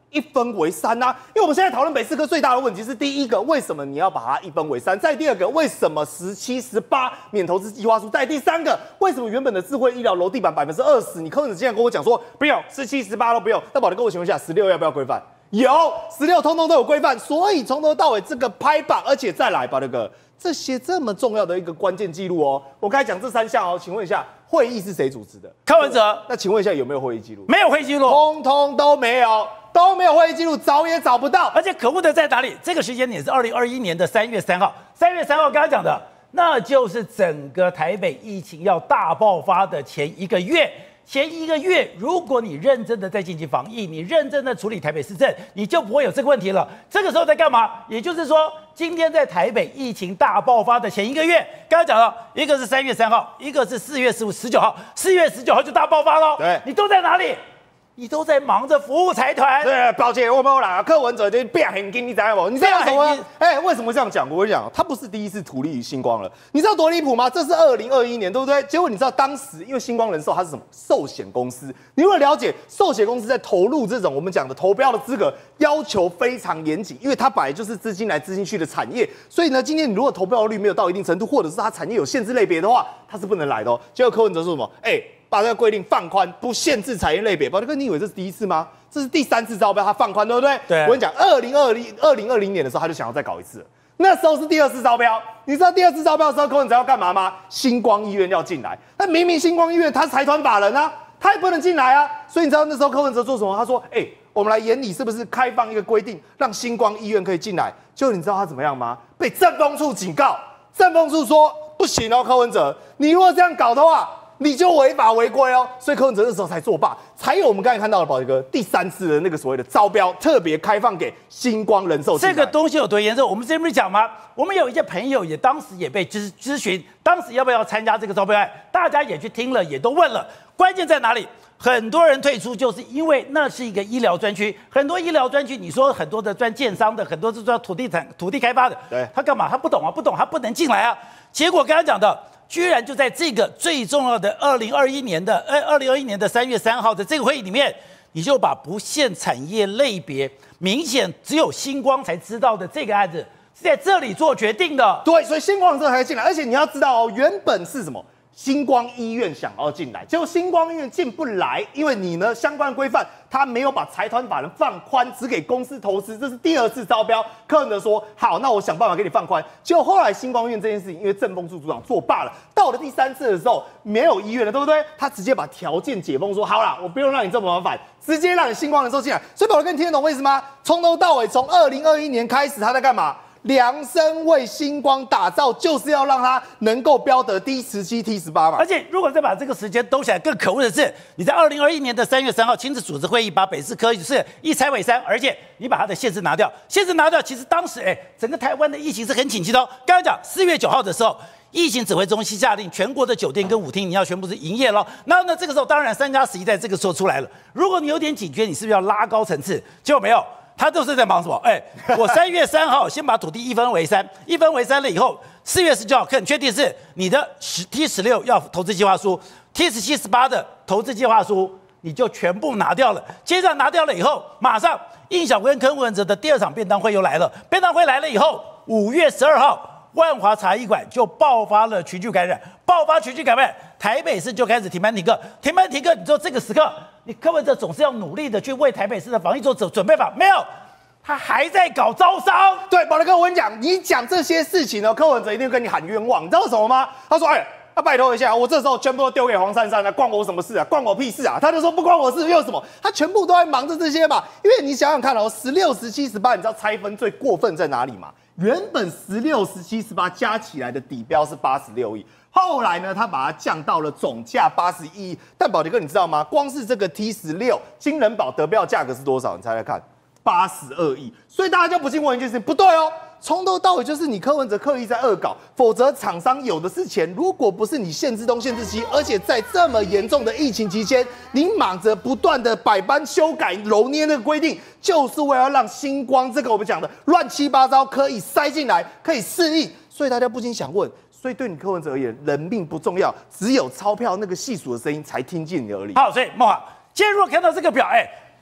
一分为三啊，因为我们现在讨论北四科最大的问题是，第一个，为什么你要把它一分为三？再第二个，为什么十七、十八免投资计划书？再第三个，为什么原本的智慧医疗楼地板百分之二十，你柯文哲竟然跟我讲说不用，十七、十八都不用？那宝德跟我请问一下，十六要不要规范？有，十六通通都有规范，所以从头到尾这个拍板，而且再来宝德哥，这些这么重要的一个关键记录哦，我刚才讲这三项哦，请问一下，会议是谁主持的？ 柯文哲。 那请问一下有没有会议记录？ 没有会议记录， 通通都没有。都没有会议记录，找也找不到。 而且可恶的在哪里？这个时间点是二零二一年的三月三号。三月三号，刚刚讲的，那就是整个台北疫情要大爆发的前一个月。前一个月，如果你认真的在进行防疫，你认真的处理台北市政，你就不会有这个问题了。这个时候在干嘛？也就是说，今天在台北疫情大爆发的前一个月，刚刚讲到，一个是三月三号，一个是四月十五、十九号，四月十九号就大爆发喽。 对， 你都在哪里？你都在忙着服务财团。 对，抱歉，我没有啦。柯文哲就变很紧，你知道不？你知道什么？哎、欸，为什么这样讲？我跟你讲，他不是第一次图利星光了。你知道多离谱吗？这是二零二一年，对不对？结果你知道当时因为星光人寿它是什么？寿险公司。你如果了解寿险公司在投入这种我们讲的投标的资格，要求非常严谨，因为它本来就是资金来资金去的产业。所以呢，今天你如果投标率没有到一定程度，或者是它产业有限制类别的话，它是不能来的哦。结果柯文哲说什么？哎、欸。把这个规定放宽，不限制产业类别。宝德哥，你以为这是第一次吗？这是第三次招标，他放宽，对不对？ 对。 我跟你讲，二零二零二零二零年的时候，他就想要再搞一次。那时候是第二次招标，你知道第二次招标的时候，柯文哲要干嘛吗？星光医院要进来，那明明星光医院他是财团法人啊，他也不能进来啊。所以你知道那时候柯文哲做什么？他说：“哎、欸，我们来研拟是不是开放一个规定，让星光医院可以进来。”结果你知道他怎么样吗？被政风处警告，政风处说不行哦，柯文哲，你如果这样搞的话。你就违法违规哦，所以柯文哲那时候才作罢，才有我们刚才看到的宝杰哥第三次的那个所谓的招标，特别开放给星光人寿。 这个东西有多严重？我们之前不是讲吗？我们有一些朋友也当时也被咨咨询，当时要不要参加这个招标案，大家也去听了，也都问了。关键在哪里？很多人退出，就是因为那是一个医疗专区，很多医疗专区，你说很多的专建商的，很多是做土地产、土地开发的， 对， 他干嘛？他不懂啊，不懂，他不能进来啊。结果刚刚讲的。居然就在这个最重要的二零二一年的呃二零二一年的三月三号的这个会议里面，你就把不限产业类别，明显只有星光才知道的这个案子是在这里做决定的。 对，所以星光这才进来，而且你要知道哦，原本是什么？星光医院想要进来，结果星光医院进不来，因为你呢相关规范，他没有把财团法人放宽，只给公司投资，这是第二次招标。柯文哲说好，那我想办法给你放宽。结果后来星光医院这件事情，因为政风处处长作罢了，到了第三次的时候没有医院了，对不对？他直接把条件解封，说好啦，我不用让你这么麻烦，直接让你星光人寿进来。所以宝德哥，你听得懂为什么吗？从头到尾，从二零二一年开始，他在干嘛？量身为星光打造，就是要让它能够标得 T 十七、T 十八嘛。 而且，如果再把这个时间兜起来，更可恶的是，你在二零二一年的三月三号亲自组织会议，把北市科是一拆为三，而且你把它的限制拿掉，限制拿掉，其实当时哎，整个台湾的疫情是很紧急的哦。刚刚讲四月九号的时候，疫情指挥中心下令全国的酒店跟舞厅你要全部是营业了。那那这个时候，当然三加十一在这个时候出来了。如果你有点警觉，你是不是要拉高层次？结果没有。他都是在忙什么？哎、欸，我三月三号先把土地一分为三，一分为三了以后，四月十九号很确定是你的十 T 十六要投资计划书 ，T 十七、十八的投资计划书你就全部拿掉了。接着拿掉了以后，马上应小跟柯文哲的第二场便当会又来了。便当会来了以后，五月十二号，万华茶艺馆就爆发了群聚感染，爆发群聚感染，台北市就开始停班停课，停班停课。你说这个时刻。你柯文哲总是要努力的去为台北市的防疫做准准备吧？没有，他还在搞招商。 对，宝德哥，我跟你讲，你讲这些事情呢，柯文哲一定跟你喊冤枉。你知道什么吗？他说：“哎，要、啊、拜托一下，我这时候全部都丢给黄珊珊了，关我什么事啊？关我屁事啊！”他就说不关我事，又什么？他全部都在忙着这些嘛。因为你想想看哦，十六、十七、十八，你知道拆分最过分在哪里吗？原本十六、十七、十八加起来的底标是八十六亿。后来呢，他把它降到了总价八十一亿。但宝杰哥，你知道吗？光是这个 T 十六金人保得标价格是多少？你猜猜看，八十二亿。所以大家就不禁问一件事情，不对哦，从头到尾就是你柯文哲刻意在恶搞，否则厂商有的是钱。如果不是你限制东限制西，而且在这么严重的疫情期间，你忙着不断的百般修改揉捏那个规定，就是为了让星光这个我们讲的乱七八糟可以塞进来，可以示意。所以大家不禁想问。所以对你柯文哲而言，人命不重要，只有钞票那个细数的声音才听进你耳里。 好，所以孟华，今天如果看到这个表，哎，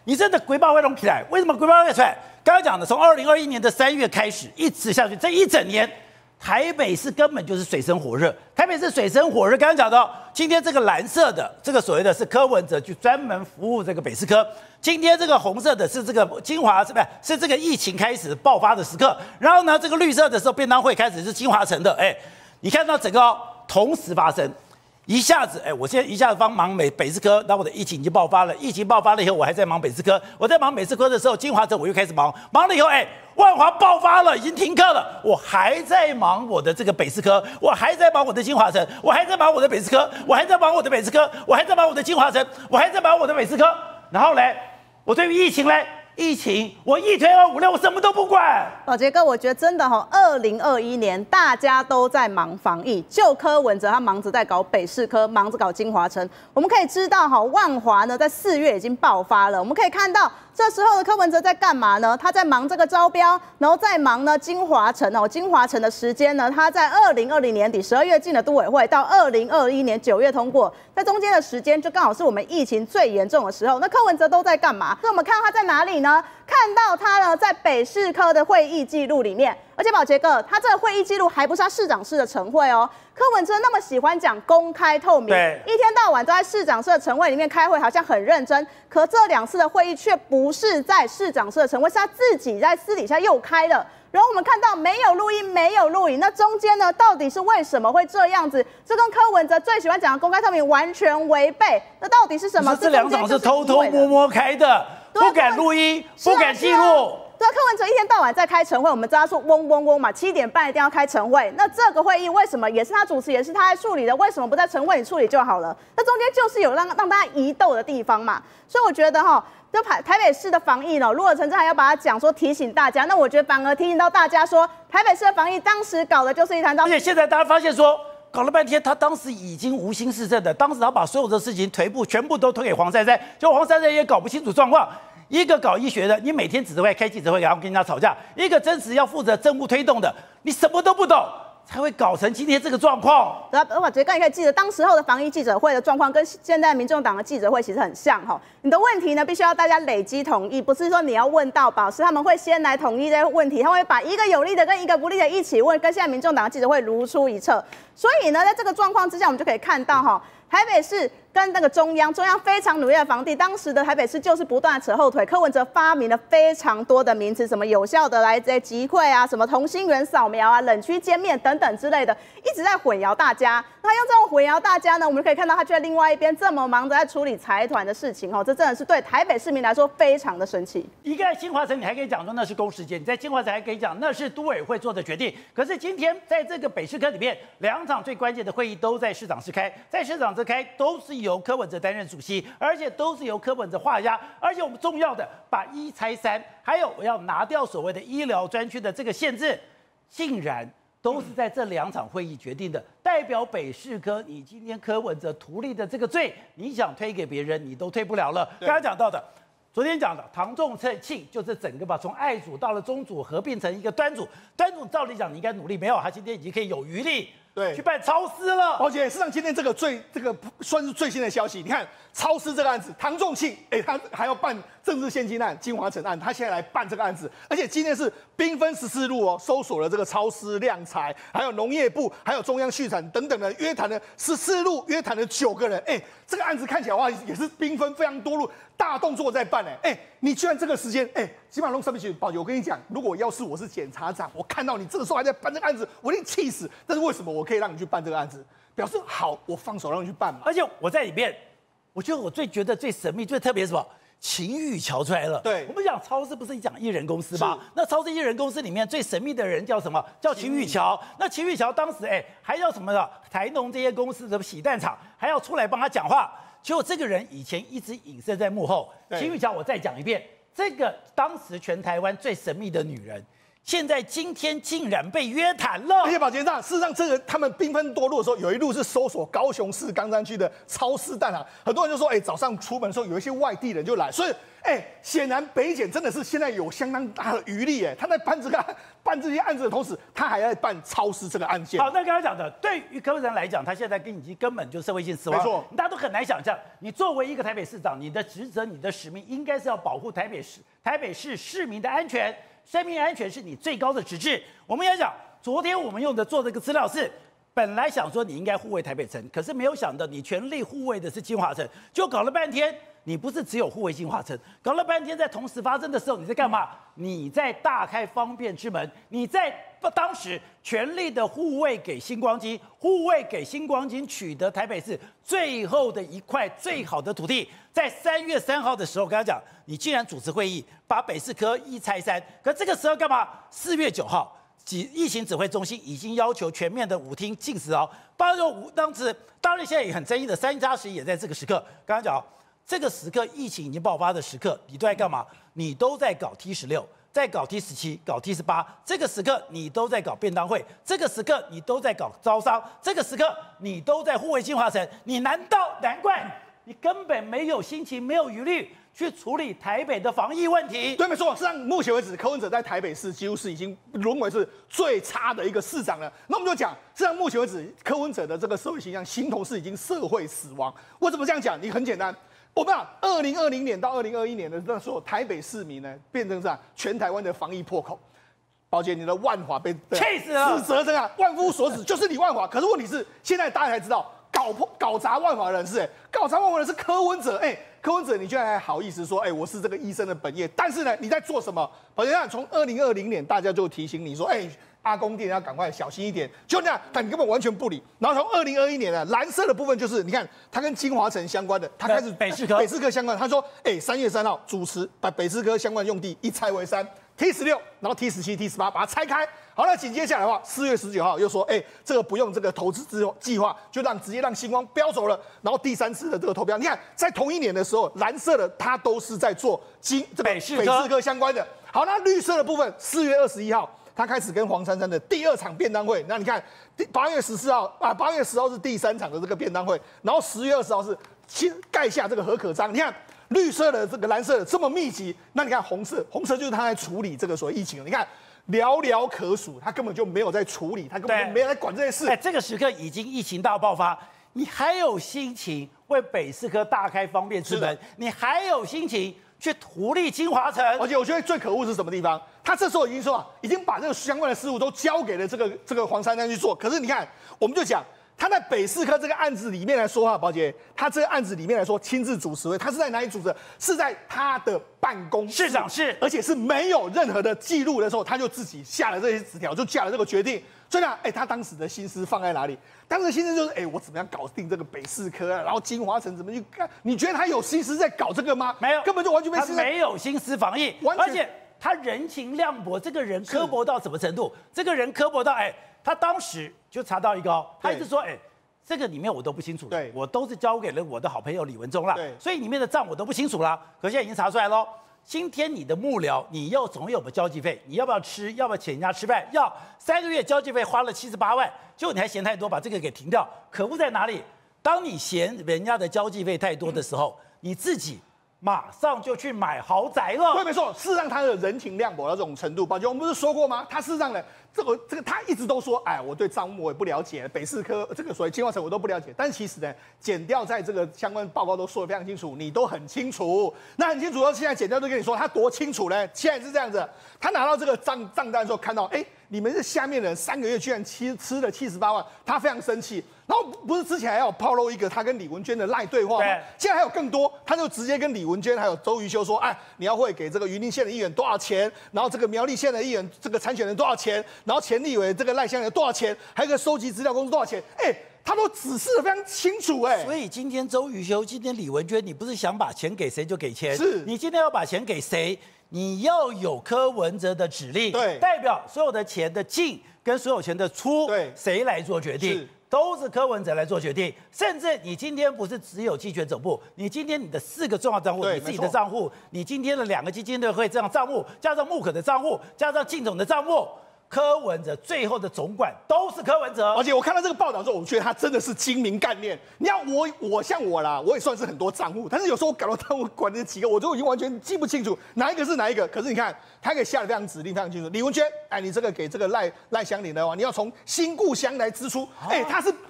你真的鬼报会弄起来？为什么鬼报会出来？刚刚讲的，从二零二一年的三月开始，一直下去，这一整年，台北市根本就是水深火热。台北市水深火热，刚刚讲到，今天这个蓝色的，这个所谓的是柯文哲，去专门服务这个北市科。今天这个红色的是这个金华，是不是？是这个疫情开始爆发的时刻。然后呢，这个绿色的时候，便当会开始是金华城的。哎，你看到整个、哦、同时发生。一下子，哎，我现在一下子帮忙北北市科，那我的疫情已经爆发了。疫情爆发了以后，我还在忙北市科。我在忙北市科的时候，金华城我又开始忙，忙了以后，哎，万华爆发了，已经停课了，我还在忙我的这个北市科，我还在忙我的金华城，我还在忙我的北市科，我还在忙我的北市科，我还在忙我的金华城，我还在忙我的北市科。然后嘞，我对于疫情嘞。疫情，我一推二五六，我什么都不管。 宝杰哥，我觉得真的哈、哦，二零二一年大家都在忙防疫，就柯文哲他忙着在搞北市科，忙着搞金华城。我们可以知道哈，万华呢在四月已经爆发了。我们可以看到这时候的柯文哲在干嘛呢？他在忙这个招标，然后再忙呢金华城哦。金华城的时间呢，他在二零二零年底十二月进了都委会，到二零二一年九月通过，在中间的时间就刚好是我们疫情最严重的时候。那柯文哲都在干嘛？那我们看到他在哪里呢？看到他呢，在北市科的会议记录里面，而且宝杰哥，他这个会议记录还不是他市长室的晨会哦。柯文哲那么喜欢讲公开透明，一天到晚都在市长室的晨会里面开会，好像很认真。可这两次的会议却不是在市长室的晨会，是他自己在私底下又开了。然后我们看到没有录音，没有录影，那中间呢，到底是为什么会这样子？这跟柯文哲最喜欢讲的公开透明完全违背。那到底是什么？ 这两场是偷偷摸摸开的。不敢录音，不敢记录。 对，柯文哲一天到晚在开晨会，我们知道他说嗡嗡嗡嘛，七点半一定要开晨会。那这个会议为什么也是他主持，也是他在处理的？为什么不在晨会里处理就好了？那中间就是有让让大家疑窦的地方嘛。所以我觉得哈，就台台北市的防疫呢，如果陈志还要把它讲说提醒大家，那我觉得反而提醒到大家说，台北市的防疫当时搞的就是一团糟。 而且现在大家发现说。搞了半天，他当时已经无心事政的，当时他把所有的事情腿部全部都推给黄珊珊，就黄珊珊也搞不清楚状况。一个搞医学的，你每天只会开记者会，然后跟人家吵架；一个真实要负责政务推动的，你什么都不懂，才会搞成今天这个状况。 然后我觉得刚才可以记得，当时候的防疫记者会的状况跟现在民众党的记者会其实很像哈。你的问题呢，必须要大家累积统一，不是说你要问到饱，是他们会先来统一这些问题，他会把一个有利的跟一个不利的一起问，跟现在民众党的记者会如出一辙。所以呢，在这个状况之下，我们就可以看到哈，台北市跟那个中央，中央非常努力的防地，当时的台北市就是不断的扯后腿。柯文哲发明了非常多的名词，什么有效的来这击溃啊，什么同心圆扫描啊，冷区歼灭等等之类的，一直在混淆大家。那用这种混淆大家呢，我们就可以看到他却在另外一边这么忙着在处理财团的事情哦，这真的是对台北市民来说非常的生气。 一个在金华城，你还可以讲说那是公事件；你在金华城还可以讲那是都委会做的决定。可是今天在这个北市科里面，两场最关键的会议都在市长室开，在市长室开都是由柯文哲担任主席，而且都是由柯文哲画押，而且我们重要的把一拆三，还有我要拿掉所谓的医疗专区的这个限制，竟然都是在这两场会议决定的。代表北市科，你今天柯文哲图利的这个罪，你想推给别人，你都推不了了。刚刚讲到的。昨天讲的唐仲庆就是整个把从爱组到了中组合并成一个端组，端组照理讲你应该努力，没有，他今天已经可以有余力对去办超司了。 而且事实上今天这个最这个算是最新的消息，你看超司这个案子，唐仲庆哎他还要办政治献金案、金华城案，他现在来办这个案子，而且今天是兵分十四路哦，搜索了这个超司、量财，还有农业部，还有中央畜产等等的，约谈了十四路，约谈了九个人，哎，这个案子看起来的话也是兵分非常多路。大动作在办哎、欸，哎、欸，你居然这个时间哎，基本上上面去保洁，我跟你讲，如果要是我是检察长，我看到你这个时候还在办这个案子，我一定气死。但是为什么我可以让你去办这个案子？表示好，我放手让你去办嘛。 而且我在里面，我觉得我最觉得最神秘、最特别是什么？秦玉桥出来了。 对， 我们讲超市不是讲艺人公司吗？那超市艺人公司里面最神秘的人叫什么？叫秦玉桥。那秦玉桥当时哎、欸，还要什么的？台农这些公司的洗蛋厂还要出来帮他讲话。结果这个人以前一直隐身在幕后。秦玉桥，我再讲一遍，这个当时全台湾最神秘的女人，现在今天竟然被约谈了。 而且保洁长，事实上这个他们兵分多路的时候，有一路是搜索高雄市冈山区的超市蛋行，很多人就说，哎、欸，早上出门的时候有一些外地人就来，所以。哎、欸，显然北检真的是现在有相当大的余力，哎，他在办这个办这些案子的同时，他还在办超市这个案件。 好，那刚刚讲的，对于柯文哲来讲，他现在跟已经根本就社会性死亡， 没错， 大家都很难想象， 你作为一个台北市长，你的职责、你的使命应该是要保护台北市台北市市民的安全，生命安全是你最高的职责。我们要讲，昨天我们用的做这个资料是，本来想说你应该护卫台北城，可是没有想到你全力护卫的是金华城，就搞了半天。你不是只有护卫金华城，搞了半天，在同时发生的时候，你在干嘛？你在大开方便之门，你在当时全力的护卫给星光金，护卫给星光金取得台北市最后的一块最好的土地。在三月三号的时候，我跟他讲，你竟然主持会议，把北市科一拆三，可这个时候干嘛？四月九号。疫情指挥中心已经要求全面的舞厅禁食哦，包括五当时当然现在也很争议的三加十也在这个时刻。刚刚讲这个时刻疫情已经爆发的时刻，你都在干嘛？你都在搞 T 十六，在搞 T 十七，搞 T 十八。这个时刻你都在搞便当会，这个时刻你都在搞招商，这个时刻你都在护卫金华城。你难道难怪你根本没有心情，没有余力去处理台北的防疫问题？ 对，没错。实际上，目前为止，柯文哲在台北市几乎是已经沦为是最差的一个市长了。那我们就讲，实际上目前为止，柯文哲的这个社会形象，形同是已经社会死亡。为什么这样讲？你很简单，我们讲二零二零年到二零二一年的那时候，台北市民呢变成这样，全台湾的防疫破口。宝姐，你的万华被气死了， 指责这样，万夫所指就是你万华。可是问题是，现在大家才知道。搞破搞砸万华的人是哎，搞砸万华的人是柯文哲哎，柯文哲你居然还好意思说哎，我是这个医生的本业，但是呢你在做什么？宝姐，从二零二零年大家就提醒你说哎，阿公店要赶快小心一点，就那样，但你根本完全不理。然后从二零二一年呢，蓝色的部分就是你看他跟金华城相关的，他开始北市科北市科相关，他说哎，三月三号主持把北市科相关用地一拆为三。T 十六，然后 T 十七、T 十八把它拆开。好，那紧接下来的话，四月十九号又说，哎，这个不用这个投资计计划，就让直接让星光标走了。然后第三次的这个投标，你看在同一年的时候，蓝色的它都是在做金这个北市北市科相关的。好，那绿色的部分，四月二十一号，他开始跟黄珊珊的第二场便当会。那你看，八月十四号啊，八月十号是第三场的这个便当会，然后十月二十号是先盖下这个核可章。你看。绿色的这个蓝色的这么密集，那你看红色，红色就是他在处理这个所谓疫情。你看寥寥可数，他根本就没有在处理，他根本就没有在管这些事。 哎，这个时刻已经疫情大爆发，你还有心情为北市科大开方便之门？你还有心情去图利金华城？ 而且我觉得最可恶是什么地方？他这时候已经说啊，已经把这个相关的事务都交给了这个这个黄珊珊去做。可是你看，我们就讲。他在北市科这个案子里面来说哈，宝姐，他这个案子里面来说亲自主持会，他是在哪里主持？是在他的办公室， 市长室， 而且是没有任何的记录的时候，他就自己下了这些纸条，就下了这个决定。所以呢，哎，他当时的心思放在哪里？当时的心思就是，哎，我怎么样搞定这个北市科啊？然后金华城怎么去干？你觉得他有心思在搞这个吗？ 没有， 根本就完全没心思。 他没有心思防疫，而且他人情亮薄，这个人刻薄到什么程度？这个人刻薄到，哎，他当时就查到一个哦，他一直说，哎。这个里面我都不清楚， 对， 我都是交给了我的好朋友李文忠啦， 对， 所以里面的账我都不清楚啦。可现在已经查出来喽。今天你的幕僚，你要总有个交际费，你要不要吃？要不要请人家吃饭？要三个月交际费花了七十八万，结果你还嫌太多，把这个给停掉。可恶在哪里？当你嫌人家的交际费太多的时候，你自己马上就去买豪宅了。 对，没错，事实上他的人情亮薄到这种程度，宝姐，我们不是说过吗？他事实上呢。这个这个他一直都说，哎，我对账目我也不了解，北市科这个所谓金华城我都不了解。但是其实呢，检调在这个相关报告都说得非常清楚，你都很清楚。那很清楚，现在检调都跟你说他多清楚呢？现在是这样子，他拿到这个账账单的时候，看到，哎，你们这下面人三个月居然吃吃了七十八万，他非常生气。然后不是之前还有抛露一个他跟李文娟的赖对话吗？现在还有更多，他就直接跟李文娟还有周瑜修说，哎，你要会给这个云林县的议员多少钱，然后这个苗栗县的议员这个参选人多少钱。然后前立委这个赖香人多少钱？还有一个收集资料公司多少钱？哎，他都指示的非常清楚哎。 所以今天周瑜修，今天李文娟，你不是想把钱给谁就给钱？ 是你今天要把钱给谁？你要有柯文哲的指令， 对， 代表所有的钱的进跟所有钱的出， 对， 谁来做决定？ 是。 都是柯文哲来做决定，甚至你今天不是只有期权总部，你今天你的四个重要账户，你自己的账户，你今天的两个基金队会这样账户，加上木可的账户，加上靳总的账户。柯文哲最后的总管都是柯文哲， 而且我看到这个报道之后，我觉得他真的是精明干练。你看我，我像我啦，我也算是很多账户，但是有时候我搞到账户管的几个，我就已经完全记不清楚哪一个是哪一个。可是你看，他可以下的非常指令，非常清楚。李文娟，哎，你这个给这个赖赖香林的话，你要从新故乡来支出，哎，他是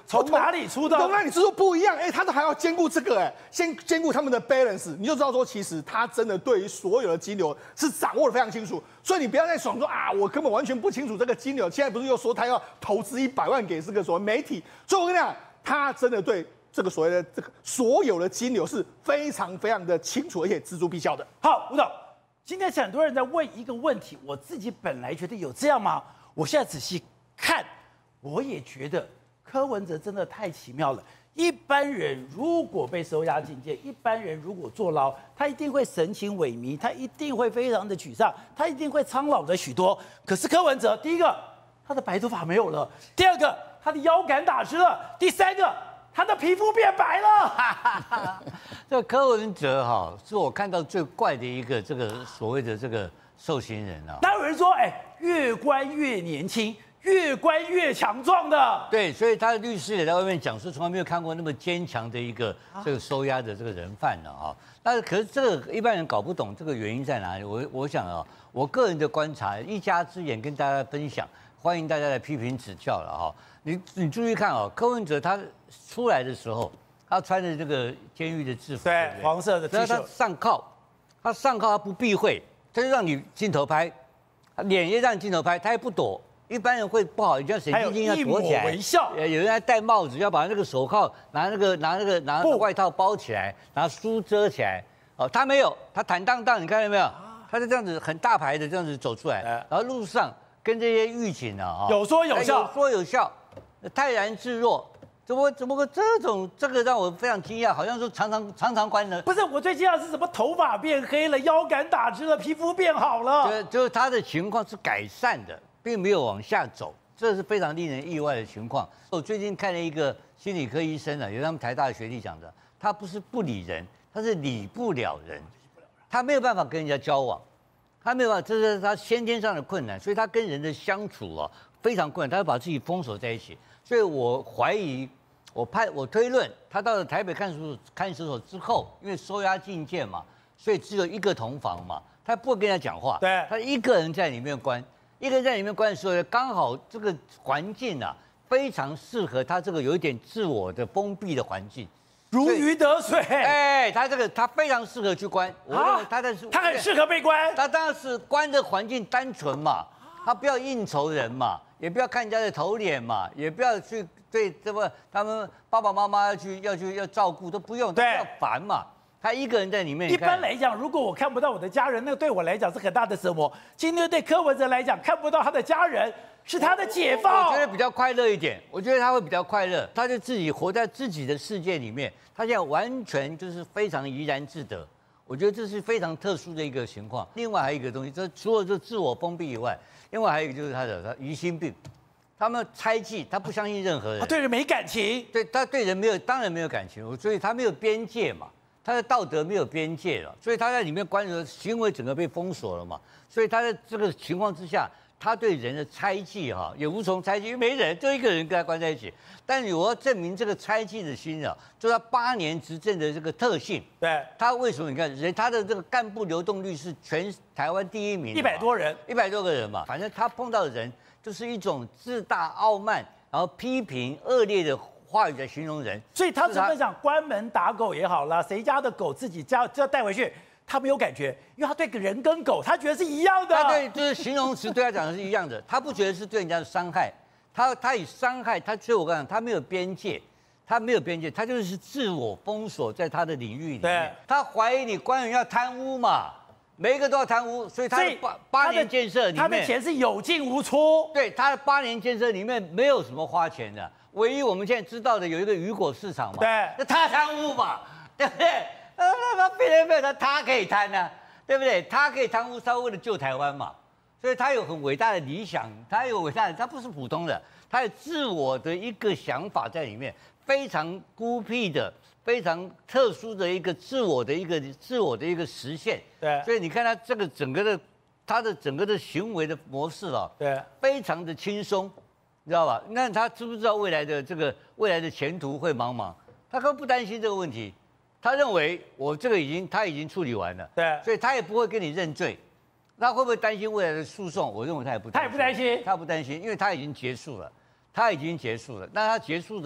从哪里出的？ 从哪里出都不一样。哎，他都还要兼顾这个，哎，先兼顾他们的 balance， 你就知道说，其实他真的对于所有的金流是掌握的非常清楚。所以你不要再爽说啊，我根本完全不清楚这个金流。现在不是又说他要投资一百万给这个所谓媒体？所以我跟你讲，他真的对这个所谓的这个所有的金流是非常非常的清楚，而且锱铢必较的。 好，吴总，今天很多人在问一个问题，我自己本来觉得有这样吗？我现在仔细看，我也觉得柯文哲真的太奇妙了。一般人如果被收押禁见，一般人如果坐牢，他一定会神情萎靡，他一定会非常的沮丧，他一定会苍老的许多。可是柯文哲，第一个，他的白头发没有了；第二个，他的腰杆打直了；第三个，他的皮肤变白了。 这柯文哲哈，是我看到最怪的一个这个所谓的这个受刑人啊。 哪有人说，哎，越关越年轻？越关越强壮的， 对，所以他的律师也在外面讲说，从来没有看过那么坚强的一个这个收押的这个人犯了啊。但是可是这个一般人搞不懂这个原因在哪里。我我想啊，我个人的观察，一家之言跟大家分享，欢迎大家来批评指教了哈。你你注意看啊，柯文哲他出来的时候，他穿着这个监狱的制服， 对，黄色的 T 恤， 他上铐，他上铐他不避讳，他就让你镜头拍，脸也让你镜头拍，他也不躲。一般人会不好，你像沈晶晶要躲起来， 微笑。 呃，有人还戴帽子，要把那个手铐拿那个拿那个拿外套包起来，拿书遮起来。哦，他没有，他坦荡荡，你看到没有？他就这样子很大牌的这样子走出来，然后路上跟这些狱警啊， 有说有笑， 有说有笑，泰然自若。怎么怎么个这种这个让我非常惊讶，好像说常常常常关的。 不是，我最惊讶是什么？头发变黑了，腰杆打直了，皮肤变好了。 就就是他的情况是改善的。并没有往下走，这是非常令人意外的情况。我最近看了一个心理科医生啊，有他们台大的学弟讲的，他不是不理人，他是理不了人，他没有办法跟人家交往，他没有办法，这是他先天上的困难，所以他跟人的相处啊非常困难，他会把自己封锁在一起。所以我怀疑，我判我推论，他到了台北看守所看守所之后，因为收押禁见嘛，所以只有一个同房嘛，他不会跟人家讲话， 对， 他一个人在里面关。一个人在里面关的时候，刚好这个环境啊，非常适合他这个有一点自我的封闭的环境， 如鱼得水。 哎，他这个他非常适合去关，我认为他的他很适合被关。 他当然是关的环境单纯嘛，他不要应酬人嘛，也不要看人家的头脸嘛，也不要去对这么他们爸爸妈妈要去要去要照顾都不用，都不要烦嘛。他一个人在里面。 一般来讲，如果我看不到我的家人，那个对我来讲是很大的折磨。今天对柯文哲来讲，看不到他的家人是他的解放。 我觉得比较快乐一点，我觉得他会比较快乐，他就自己活在自己的世界里面，他现在完全就是非常怡然自得。我觉得这是非常特殊的一个情况。另外还有一个东西，这除了这自我封闭以外，另外还有一个就是他的他疑心病，他们猜忌，他不相信任何人， 他对人没感情， 对他对人没有，当然没有感情，所以他没有边界嘛。他的道德没有边界了，所以他在里面关着，行为整个被封锁了嘛。所以他在这个情况之下，他对人的猜忌哈也无从猜忌，因为没人，就一个人跟他关在一起。但是我要证明这个猜忌的心啊，就他八年执政的这个特性。 对， 他为什么？你看人他的这个干部流动率是全台湾第一名， 一百多人， 一百多个人嘛。反正他碰到的人就是一种自大傲慢，然后批评恶劣的话语来形容人， 所以他怎么讲关门打狗也好啦，谁家的狗自己家就要带回去，他没有感觉，因为他对人跟狗，他觉得是一样的。 他对就是形容词对他讲的是一样的，他不觉得是对人家的伤害，他他以伤害他，所以我跟你讲，他没有边界，他没有边界，他就是自我封锁在他的领域里面。他怀疑你官员要贪污嘛，每一个都要贪污，所以他的八八年建设里面， 他的钱是有进无出。 对，他的八年建设里面没有什么花钱的。唯一我们现在知道的有一个雨果市场嘛， 对， 那他贪污嘛，对不对？呃，那别人没有他，他可以贪呢、啊，对不对？他可以贪污，他为了救台湾嘛，所以他有很伟大的理想，他有伟大的，他不是普通的，他有自我的一个想法在里面，非常孤僻的、非常特殊的一个自我的一个自我的一个实现。 对， 所以你看他这个整个的，他的整个的行为的模式啊， 对， 非常的轻松。你知道吧？那他知不知道未来的这个未来的前途会茫茫？他根本不担心这个问题，他认为我这个已经他已经处理完了， 对， 所以他也不会跟你认罪。那会不会担心未来的诉讼？我认为他也不担心， 他也不担心， 他不担心，因为他已经结束了，他已经结束了。那他结束的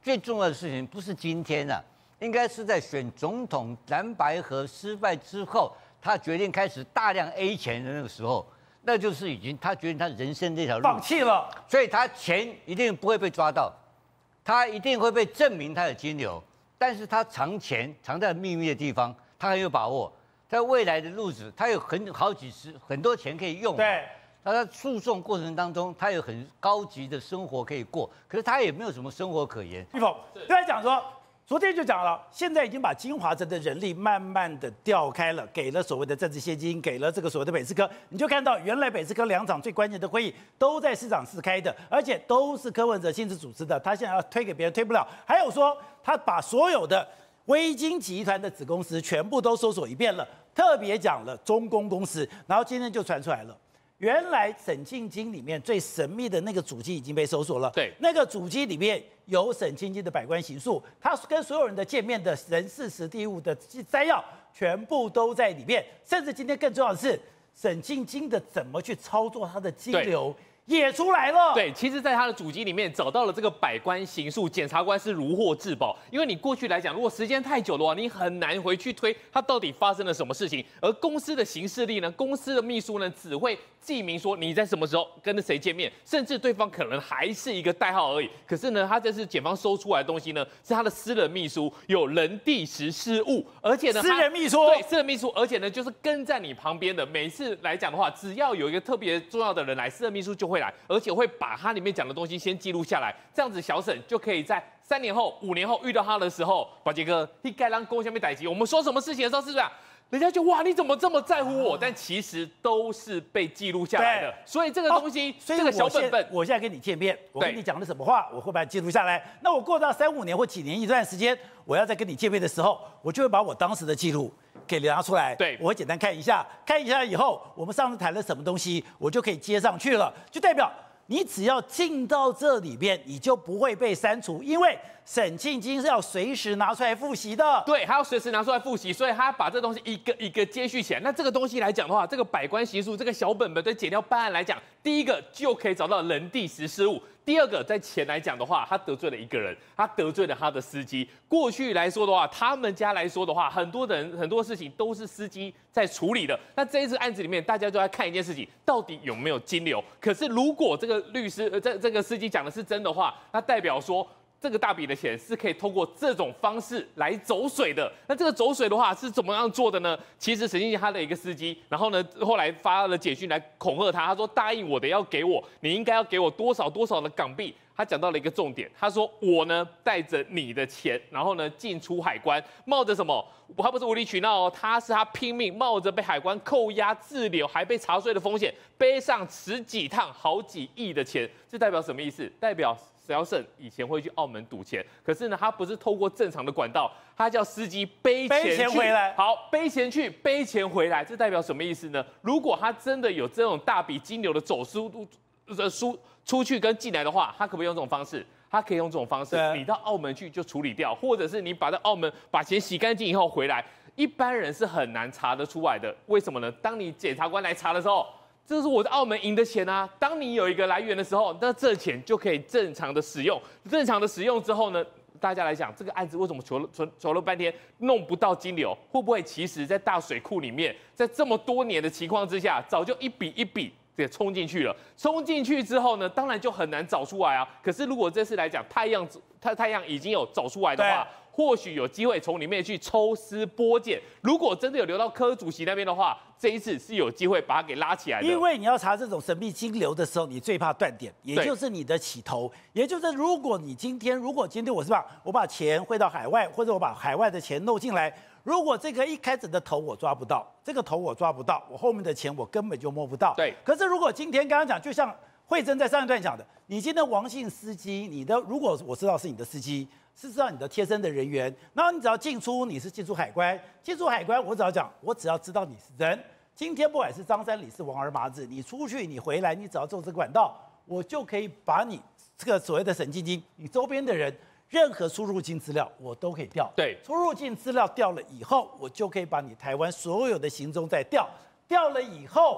最重要的事情不是今天啊，应该是在选总统蓝白合失败之后，他决定开始大量 A 钱的那个时候，那就是已经他决定他人生这条路放弃了， 所以他钱一定不会被抓到，他一定会被证明他有金流，但是他藏钱藏在秘密的地方，他很有把握，在未来的路子，他有很好几十很多钱可以用。 对。 他在诉讼过程当中，他有很高级的生活可以过，可是他也没有什么生活可言。 玉凤刚才讲说，昨天就讲了，现在已经把金华城的人力慢慢的调开了，给了所谓的政治现金，给了这个所谓的北士科，你就看到原来北士科两场最关键的会议都在市长室开的，而且都是柯文哲亲自主持的，他现在要推给别人推不了。还有说，他把所有的微金集团的子公司全部都搜索一遍了，特别讲了中公公司，然后今天就传出来了。原来沈庆金里面最神秘的那个主机已经被搜索了。 对， 那个主机里面有沈庆金的百官行述，他跟所有人的见面的人事实地物的摘要全部都在里面。甚至今天更重要的是，沈庆金的怎么去操作他的金流也出来了。 对，其实，在他的主机里面找到了这个百官行述，检察官是如获至宝。因为你过去来讲，如果时间太久的话，你很难回去推他到底发生了什么事情。而公司的行事历呢，公司的秘书呢，只会记明说你在什么时候跟谁见面，甚至对方可能还是一个代号而已。可是呢，他这次检方搜出来的东西呢，是他的私人秘书有人地时事务，而且呢， 私人秘书对私人秘书，而且呢，就是跟在你旁边的。每次来讲的话，只要有一个特别重要的人来，私人秘书就会来，而且会把他里面讲的东西先记录下来，这样子小沈就可以在三年后、五年后遇到他的时候，宝杰哥，你该让公下面逮鸡，我们说什么事情的时候，是不是、啊？人家就哇，你怎么这么在乎我？但其实都是被记录下来的，所以这个东西， 所以这个小本本， 我现在跟你见面，我跟你讲的什么话，我会把它记录下来。那我过到三五年或几年一段时间，我要再跟你见面的时候，我就会把我当时的记录给拿出来， 对， 我会简单看一下，看一下以后，我们上次谈了什么东西，我就可以接上去了，就代表你只要进到这里边，你就不会被删除，因为沈庆金是要随时拿出来复习的。 对，他要随时拿出来复习，所以他把这东西一个一个接续起来。那这个东西来讲的话，这个百官行述这个小本本对检调办案来讲，第一个就可以找到人地时事务。第二个，在钱来讲的话，他得罪了一个人，他得罪了他的司机。过去来说的话，他们家来说的话，很多人很多事情都是司机在处理的。那这一次案子里面，大家都在看一件事情，到底有没有金流？可是如果这个律师、呃、这这个司机讲的是真的话，那代表说，这个大笔的钱是可以通过这种方式来走水的。那这个走水的话是怎么样做的呢？其实沈庆金他的一个司机，然后呢后来发了简讯来恐吓他，他说答应我的要给我，你应该要给我多少多少的港币。他讲到了一个重点，他说我呢带着你的钱，然后呢进出海关，冒着什么？他不是无理取闹哦，他是他拼命冒着被海关扣押、滞留还被查税的风险，背上十几趟好几亿的钱，这代表什么意思？代表小沈以前会去澳门赌钱，可是呢，他不是透过正常的管道，他叫司机背钱去， 背钱回来。 好，背钱去，背钱回来，这代表什么意思呢？如果他真的有这种大笔金流的走私呃输出去跟进来的话，他可不可以用这种方式？他可以用这种方式，你到澳门去就处理掉，或者是你把在澳门把钱洗干净以后回来，一般人是很难查得出来的。为什么呢？当你检察官来查的时候，这是我在澳门赢的钱啊！当你有一个来源的时候，那这钱就可以正常的使用。正常的使用之后呢，大家来讲，这个案子为什么求了求求了半天弄不到金流？会不会其实在大水库里面，在这么多年的情况之下，早就一笔一笔给冲进去了？冲进去之后呢，当然就很难找出来啊。可是如果这次来讲，太阳太太阳已经有找出来的话，或许有机会从里面去抽丝剥茧。如果真的有流到柯主席那边的话，这一次是有机会把它给拉起来的。 因为你要查这种神秘金流的时候，你最怕断点，也就是你的起头。也就是如果你今天，如果今天我是把我把钱汇到海外，或者我把海外的钱弄进来，如果这个一开始的头我抓不到，这个头我抓不到，我后面的钱我根本就摸不到。 对。 可是如果今天刚刚讲，就像慧珍在上一段讲的，你今天王姓司机，你的如果我知道是你的司机。是知道你的贴身的人员，然后你只要进出，你是进出海关，进出海关，我只要讲，我只要知道你是人。今天不管是张三李四王二麻子，你出去你回来，你只要走这个管道，我就可以把你这个所谓的沈庆金，你周边的人任何出入境资料我都可以调。 对， 出入境资料调了以后，我就可以把你台湾所有的行踪再调，调了以后。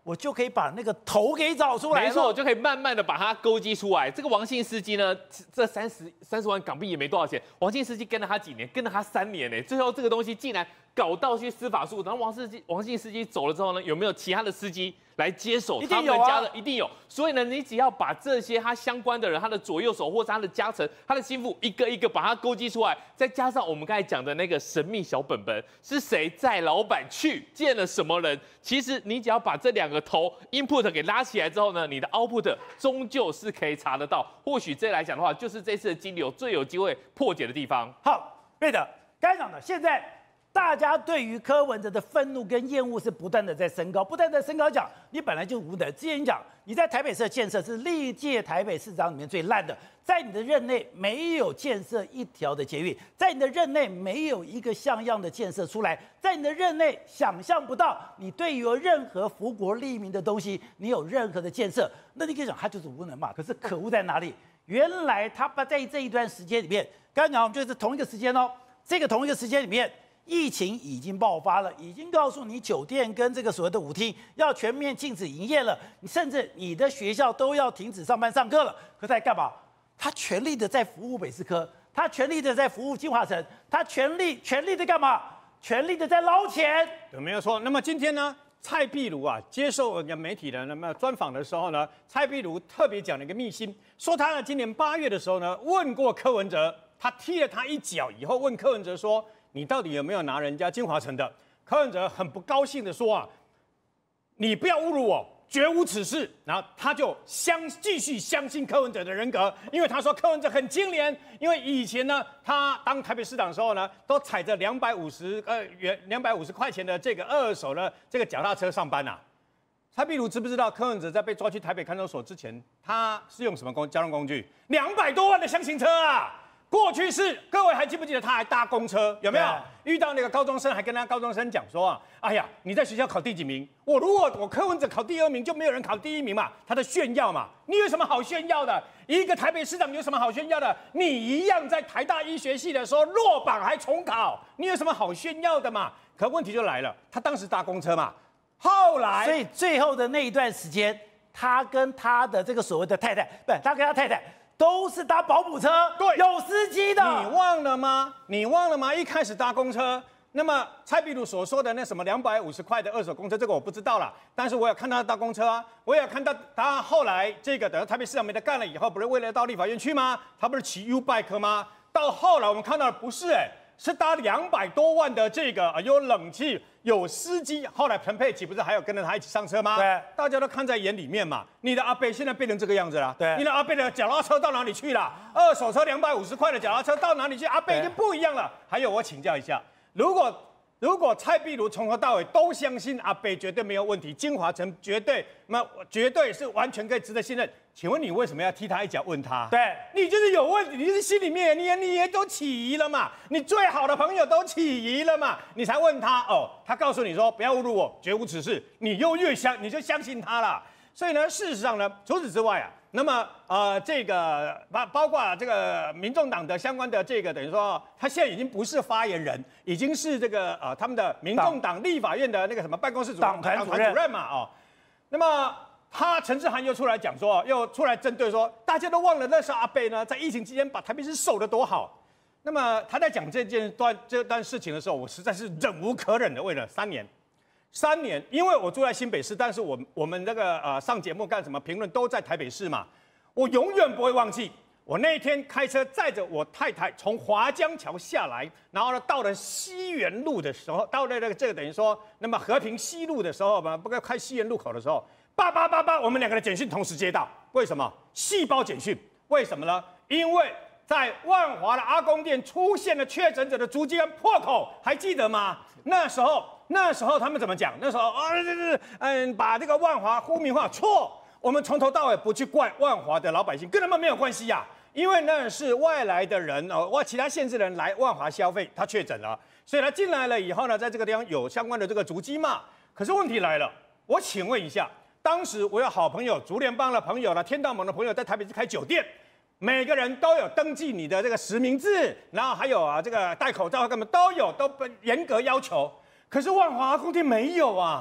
我就可以把那个头给找出来了。 没错，我就可以慢慢的把它勾稽出来。这个王姓司机呢，这三十三十万港币也没多少钱。王姓司机跟了他几年，跟了他三年呢，最后这个东西竟然搞到去司法诉。然后王司机王姓司机走了之后呢，有没有其他的司机来接手他们家的？一定有。所以呢，你只要把这些他相关的人，他的左右手或者他的家臣、他的心腹，一个一个把它勾稽出来，再加上我们刚才讲的那个神秘小本本，是谁载老板去见了什么人？其实你只要把这两个头 input 给拉起来之后呢，你的 output 终究是可以查得到。或许这来讲的话，就是这次的金流最有机会破解的地方。 好，对的，该讲的，现在大家对于柯文哲的愤怒跟厌恶是不断的在升高，不断的升高讲，你本来就无能。之前讲你在台北市的建设是历届台北市长里面最烂的，在你的任内没有建设一条的捷运，在你的任内没有一个像样的建设出来，在你的任内想象不到你对于任何福国利民的东西，你有任何的建设，那你可以讲他就是无能嘛。可是可恶在哪里？原来他在这一段时间里面，刚刚讲我们就是同一个时间哦，这个同一个时间里面。疫情已经爆发了，已经告诉你酒店跟这个所谓的舞厅要全面禁止营业了，你甚至你的学校都要停止上班上课了。可他在干嘛？他全力的在服务北市科，他全力的在服务金华城，他全力全力的干嘛？全力的在捞钱。 对，没有错。那么今天呢，蔡壁如啊接受人家媒体的那么专访的时候呢，蔡壁如特别讲了一个秘辛，说他呢今年八月的时候呢问过柯文哲，他踢了他一脚以后问柯文哲说。你到底有没有拿人家金华城的？柯文哲很不高兴的说啊，你不要侮辱我，绝无此事。然后他就相继续相信柯文哲的人格，因为他说柯文哲很清廉，因为以前呢，他当台北市长的时候呢，都踩着两百五十呃元两百五十块钱的这个二手的这个脚踏车上班呐、啊。蔡壁如知不知道柯文哲在被抓去台北看守所之前，他是用什么工交通工具？两百多万的厢型车啊！过去是各位还记不记得他还搭公车有没有？遇到那个高中生还跟他高中生讲说啊，哎呀你在学校考第几名？我如果我柯文哲考第二名，就没有人考第一名嘛，他的炫耀嘛。你有什么好炫耀的？一个台北市长有什么好炫耀的？你一样在台大医学系的时候落榜还重考，你有什么好炫耀的嘛？可问题就来了，他当时搭公车嘛，后来所以最后的那一段时间，他跟他的这个所谓的太太，不是他跟他太太。都是搭保姆车， 对， 有司机的。 你忘了吗？你忘了吗？一开始搭公车，那么蔡壁如所说的那什么两百五十块的二手公车，这个我不知道了。但是我有看他搭公车啊，我也看到他后来这个等台北市长没得干了以后，不是为了到立法院去吗？他不是骑 U bike 吗？到后来我们看到的不是哎、欸，是搭两百多万的这个有冷气。有司机，后来陈佩琪不是还有跟着他一起上车吗？ 对， 大家都看在眼里面嘛。你的阿伯现在变成这个样子了， 对， 你的阿伯的脚踏车到哪里去了？二手车两百五十块的脚踏车到哪里去？阿伯已经不一样了。还有，我请教一下，如果如果蔡壁如从头到尾都相信阿伯绝对没有问题，金华城绝对那绝对是完全可以值得信任，请问你为什么要踢他一脚？问他， 对， 你就是有问题，你是心里面你也你也都起疑了嘛？你最好的朋友都起疑了嘛？你才问他哦，他告诉你说不要侮辱我，绝无此事，你又越相你就相信他了。所以呢，事实上呢，除此之外啊，那么呃，这个包包括这个民众党的相关的这个，等于说他现在已经不是发言人，已经是这个呃他们的民众党立法院的那个什么办公室主党团主任主任嘛哦，那么。他陈志涵又出来讲说，又出来针对说，大家都忘了那时候阿伯呢，在疫情期间把台北市守得多好。那么他在讲这件段这段事情的时候，我实在是忍无可忍的，为了三年，三年，因为我住在新北市，但是我我们那个呃上节目干什么评论都在台北市嘛，我永远不会忘记，我那一天开车载着我太太从华江桥下来，然后呢到了西园路的时候，到了那个这个等于说，那么和平西路的时候嘛，不该开西园路口的时候。八八八八，我们两个的简讯同时接到，为什么？细胞简讯，为什么呢？因为在万华的阿公店出现了确诊者的足迹跟破口，还记得吗？那时候，那时候他们怎么讲？那时候啊，嗯，把这个万华污名化，错。我们从头到尾不去怪万华的老百姓，跟他们没有关系呀、啊，因为那是外来的人哦，外其他县市的人来万华消费，他确诊了，所以他进来了以后呢，在这个地方有相关的这个足迹嘛。可是问题来了，我请问一下。当时我有好朋友，竹联帮的朋友了，天道盟的朋友，在台北市开酒店，每个人都有登记你的这个实名制，然后还有啊这个戴口罩，根本都有，都严格要求。可是万华阿公店没有啊，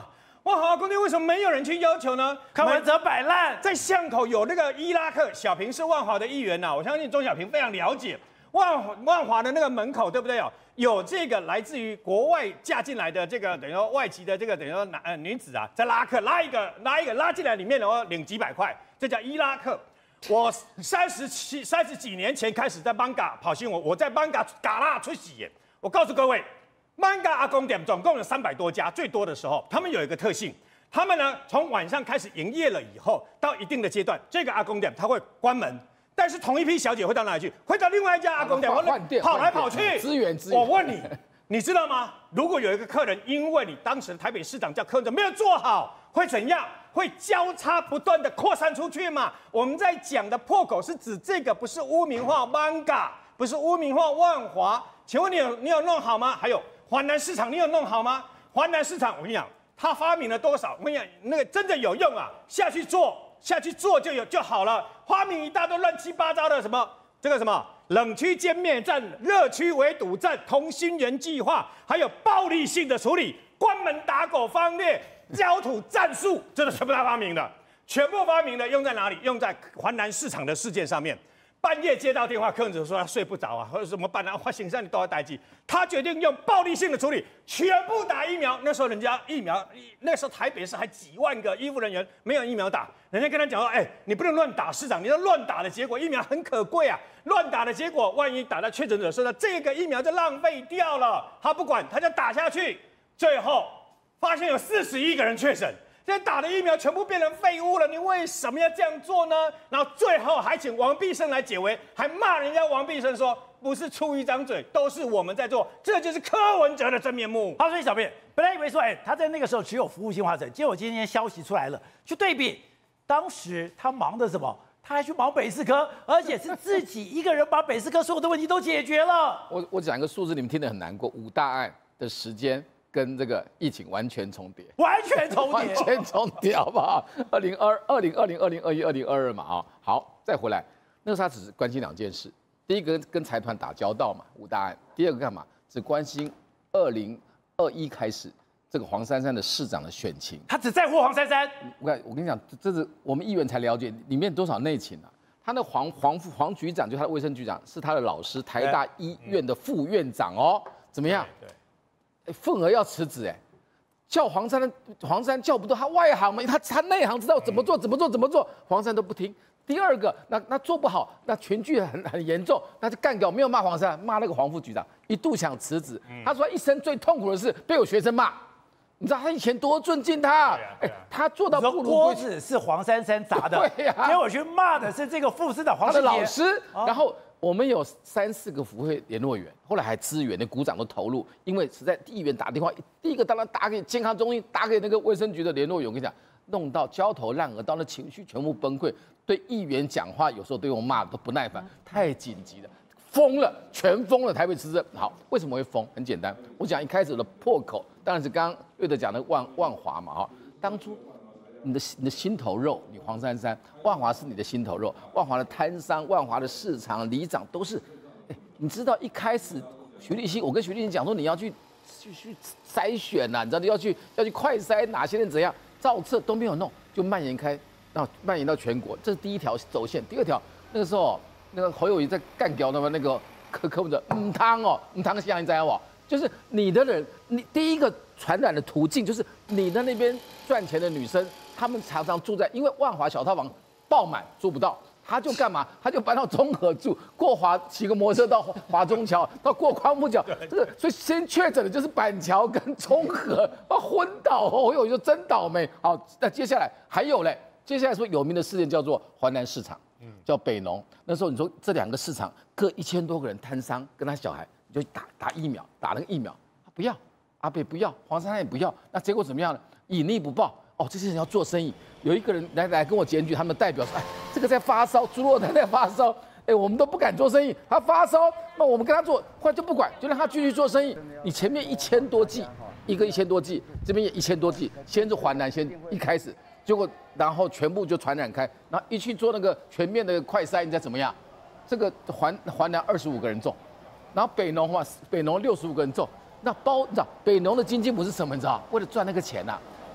万华阿公店为什么没有人去要求呢？ 柯文哲摆烂， 在巷口有那个伊拉克小平是万华的议员呐、啊，我相信钟小平非常了解万万华的那个门口，对不对哦？有这个来自于国外嫁进来的这个等于说外籍的这个等于说男呃女子啊，在拉客拉一个拉一个拉进来里面然后领几百块，这叫伊拉克。我三十七三十几年前开始在邦嘎跑新闻，我在邦嘎嘎拉出席耶。我告诉各位，邦嘎阿公店总共有三百多家，最多的时候他们有一个特性，他们呢从晚上开始营业了以后，到一定的阶段，这个阿公店他会关门。但是同一批小姐会到哪里去？会到另外一家阿公店，跑来跑去， 资源资源。 我问你，你知道吗？如果有一个客人，因为你当时的台北市长叫柯文哲没有做好，会怎样？会交叉不断的扩散出去嘛？我们在讲的破口是指这个，不是污名化 Manga， 不是污名化万华。请问你有你有弄好吗？还有华南市场，你有弄好吗？华南市场，我跟你讲，他发明了多少？我跟你讲，那个真的有用啊，下去做。下去做就有就好了，发明一大堆乱七八糟的什么这个什么冷区歼灭战、热区围堵战、同心圆计划，还有暴力性的处理、关门打狗方略、焦土战术，这都全部他发明的，全部发明的用在哪里？用在环南市场的事件上面。半夜接到电话，柯文哲说他睡不着啊，或者怎么办呢？花心上你都要待机，他决定用暴力性的处理，全部打疫苗。那时候人家疫苗，那时候台北市还几万个医护人员没有疫苗打，人家跟他讲说，哎、欸，你不能乱打，市长，你要乱打的结果，疫苗很可贵啊，乱打的结果，万一打到确诊者身上，这个疫苗就浪费掉了。他不管，他就打下去，最后发现有四十一个人确诊。现在打的疫苗全部变成废物了，你为什么要这样做呢？然后最后还请王必胜来解围，还骂人家王必胜说不是出一张嘴，都是我们在做，这就是柯文哲的真面目。 好，所以小编本来以为说，哎，他在那个时候只有服务性化诊，结果今天消息出来了，去对比，当时他忙的什么？他还去忙北市科，而且是自己一个人把北市科所有的问题都解决了。 我我讲一个数字，你们听得很难过，五大案的时间。跟这个疫情完全重叠， 完全重叠， 完全重叠，好不好？二零二二零二零二零二一二零二二嘛，啊，好，再回来，那时候他只是关心两件事，第一个跟财团打交道嘛，五大案；第二个干嘛？只关心二零二一开始这个黄珊珊的市长的选情， 他只在乎黄珊珊。 我我跟你讲，这是我们议员才了解里面多少内情啊。他那黄黄黄局长，就他的卫生局长，是他的老师，台大医院的副院长哦，怎么样？对。份额要辞职哎，叫黄珊黄珊叫不动，他外行嘛，他他内行知道怎么做怎么做怎么做，黄珊都不听。第二个，那那做不好，那群聚很很严重，那就干掉，没有骂黄珊，骂那个黄副局长，一度想辞职。他说一生最痛苦的是被我学生骂，你知道他以前多尊敬他，哎，他做到不如锅子是黄珊珊砸的， 对呀， 结果去骂的是这个副市长黄世杰他的老师，然后。我们有三四个辅会联络员，后来还支援，连股长都投入，因为实在议员打电话，第一个当然打给健康中心，打给那个卫生局的联络员，我跟你讲，弄到焦头烂额，到那情绪全部崩溃，对议员讲话有时候对我骂都不耐烦，太紧急了，疯了，全疯了，台北市政。好，为什么会疯？很简单，我讲一开始的破口，当然是刚刚岳德讲的万万华嘛，哈，当初。你的你的心头肉，你黄珊珊，万华是你的心头肉，万华的摊商、万华的市场、里长都是，哎，你知道一开始徐立新，我跟徐立新讲说你要去去去筛选呐、啊，你知道你要去要去快筛哪些人怎样，造册都没有弄，就蔓延开，然后蔓延到全国，这是第一条走线。第二条，那个时候那个侯友宜在干掉那么那个柯柯文哲，唔汤哦，唔汤是让你知道不？就是你的人，你第一个传染的途径就是你的那边赚钱的女生。他们常常住在，因为万华小套房爆满住不到，他就干嘛？他就搬到中和住，过华骑个摩托车到华中桥，到过宽木桥，这个所以先确诊的就是板桥跟中和，啊昏倒哦，我有就真倒霉。好，那接下来还有嘞，接下来说有名的事件叫做华南市场，叫北农。那时候你说这两个市场各一千多个人摊商跟他小孩，你就打打疫苗，打那个疫苗，他不要，阿北不要，黄珊珊也不要，那结果怎么样呢？隐匿不报。哦，这些人要做生意，有一个人来来跟我检举，他们的代表说，哎，这个在发烧，猪肉摊在发烧，哎，我们都不敢做生意，他发烧，那我们跟他做，后来就不管，就让他继续做生意。你前面一千多剂，一个一千多剂，这边也一千多剂，先是华南先一开始，结果然后全部就传染开，然后一去做那个全面的快筛，你猜怎么样？这个华华南二十五个人中，然后北农的话，北农六十五个人中，那包你知道北农的经济不是什么，你知道？为了赚那个钱呐、啊。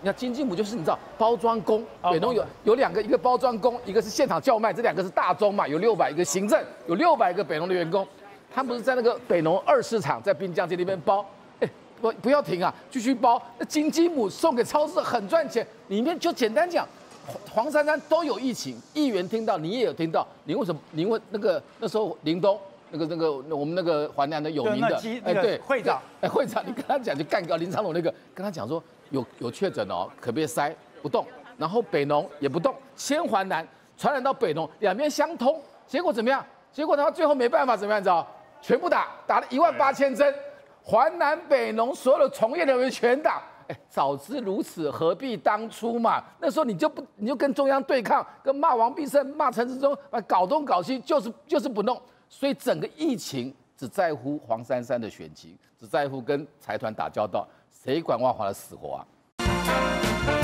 你看金鸡母就是你知道包装工，北农有有两个，一个包装工，一个是现场叫卖，这两个是大宗嘛，有六百个行政，有六百个北农的员工，他们不是在那个北农二市场在滨江街那边包，哎，不不要停啊，继续包。那金鸡母送给超市很赚钱，里面就简单讲，黄珊珊都有疫情，议员听到，你也有听到，你为什么？你问那个那时候林东。那个那个我们那个华南的有名的， 哎对，会长， 哎会长，你跟他讲就干掉林长龙那个，跟他讲说有有确诊哦，可别塞不动，然后北农也不动，先华南传染到北农，两边相通，结果怎么样？结果他最后没办法怎么样？你知道？全部打，打了一万八千针，华南北农所有的从业人员全打。哎，早知如此，何必当初嘛？那时候你就不，你就跟中央对抗，跟骂王必胜、骂陈时中，搞东搞西，就是就是不弄。所以整个疫情只在乎黄珊珊的选情，只在乎跟财团打交道，谁管万华的死活啊？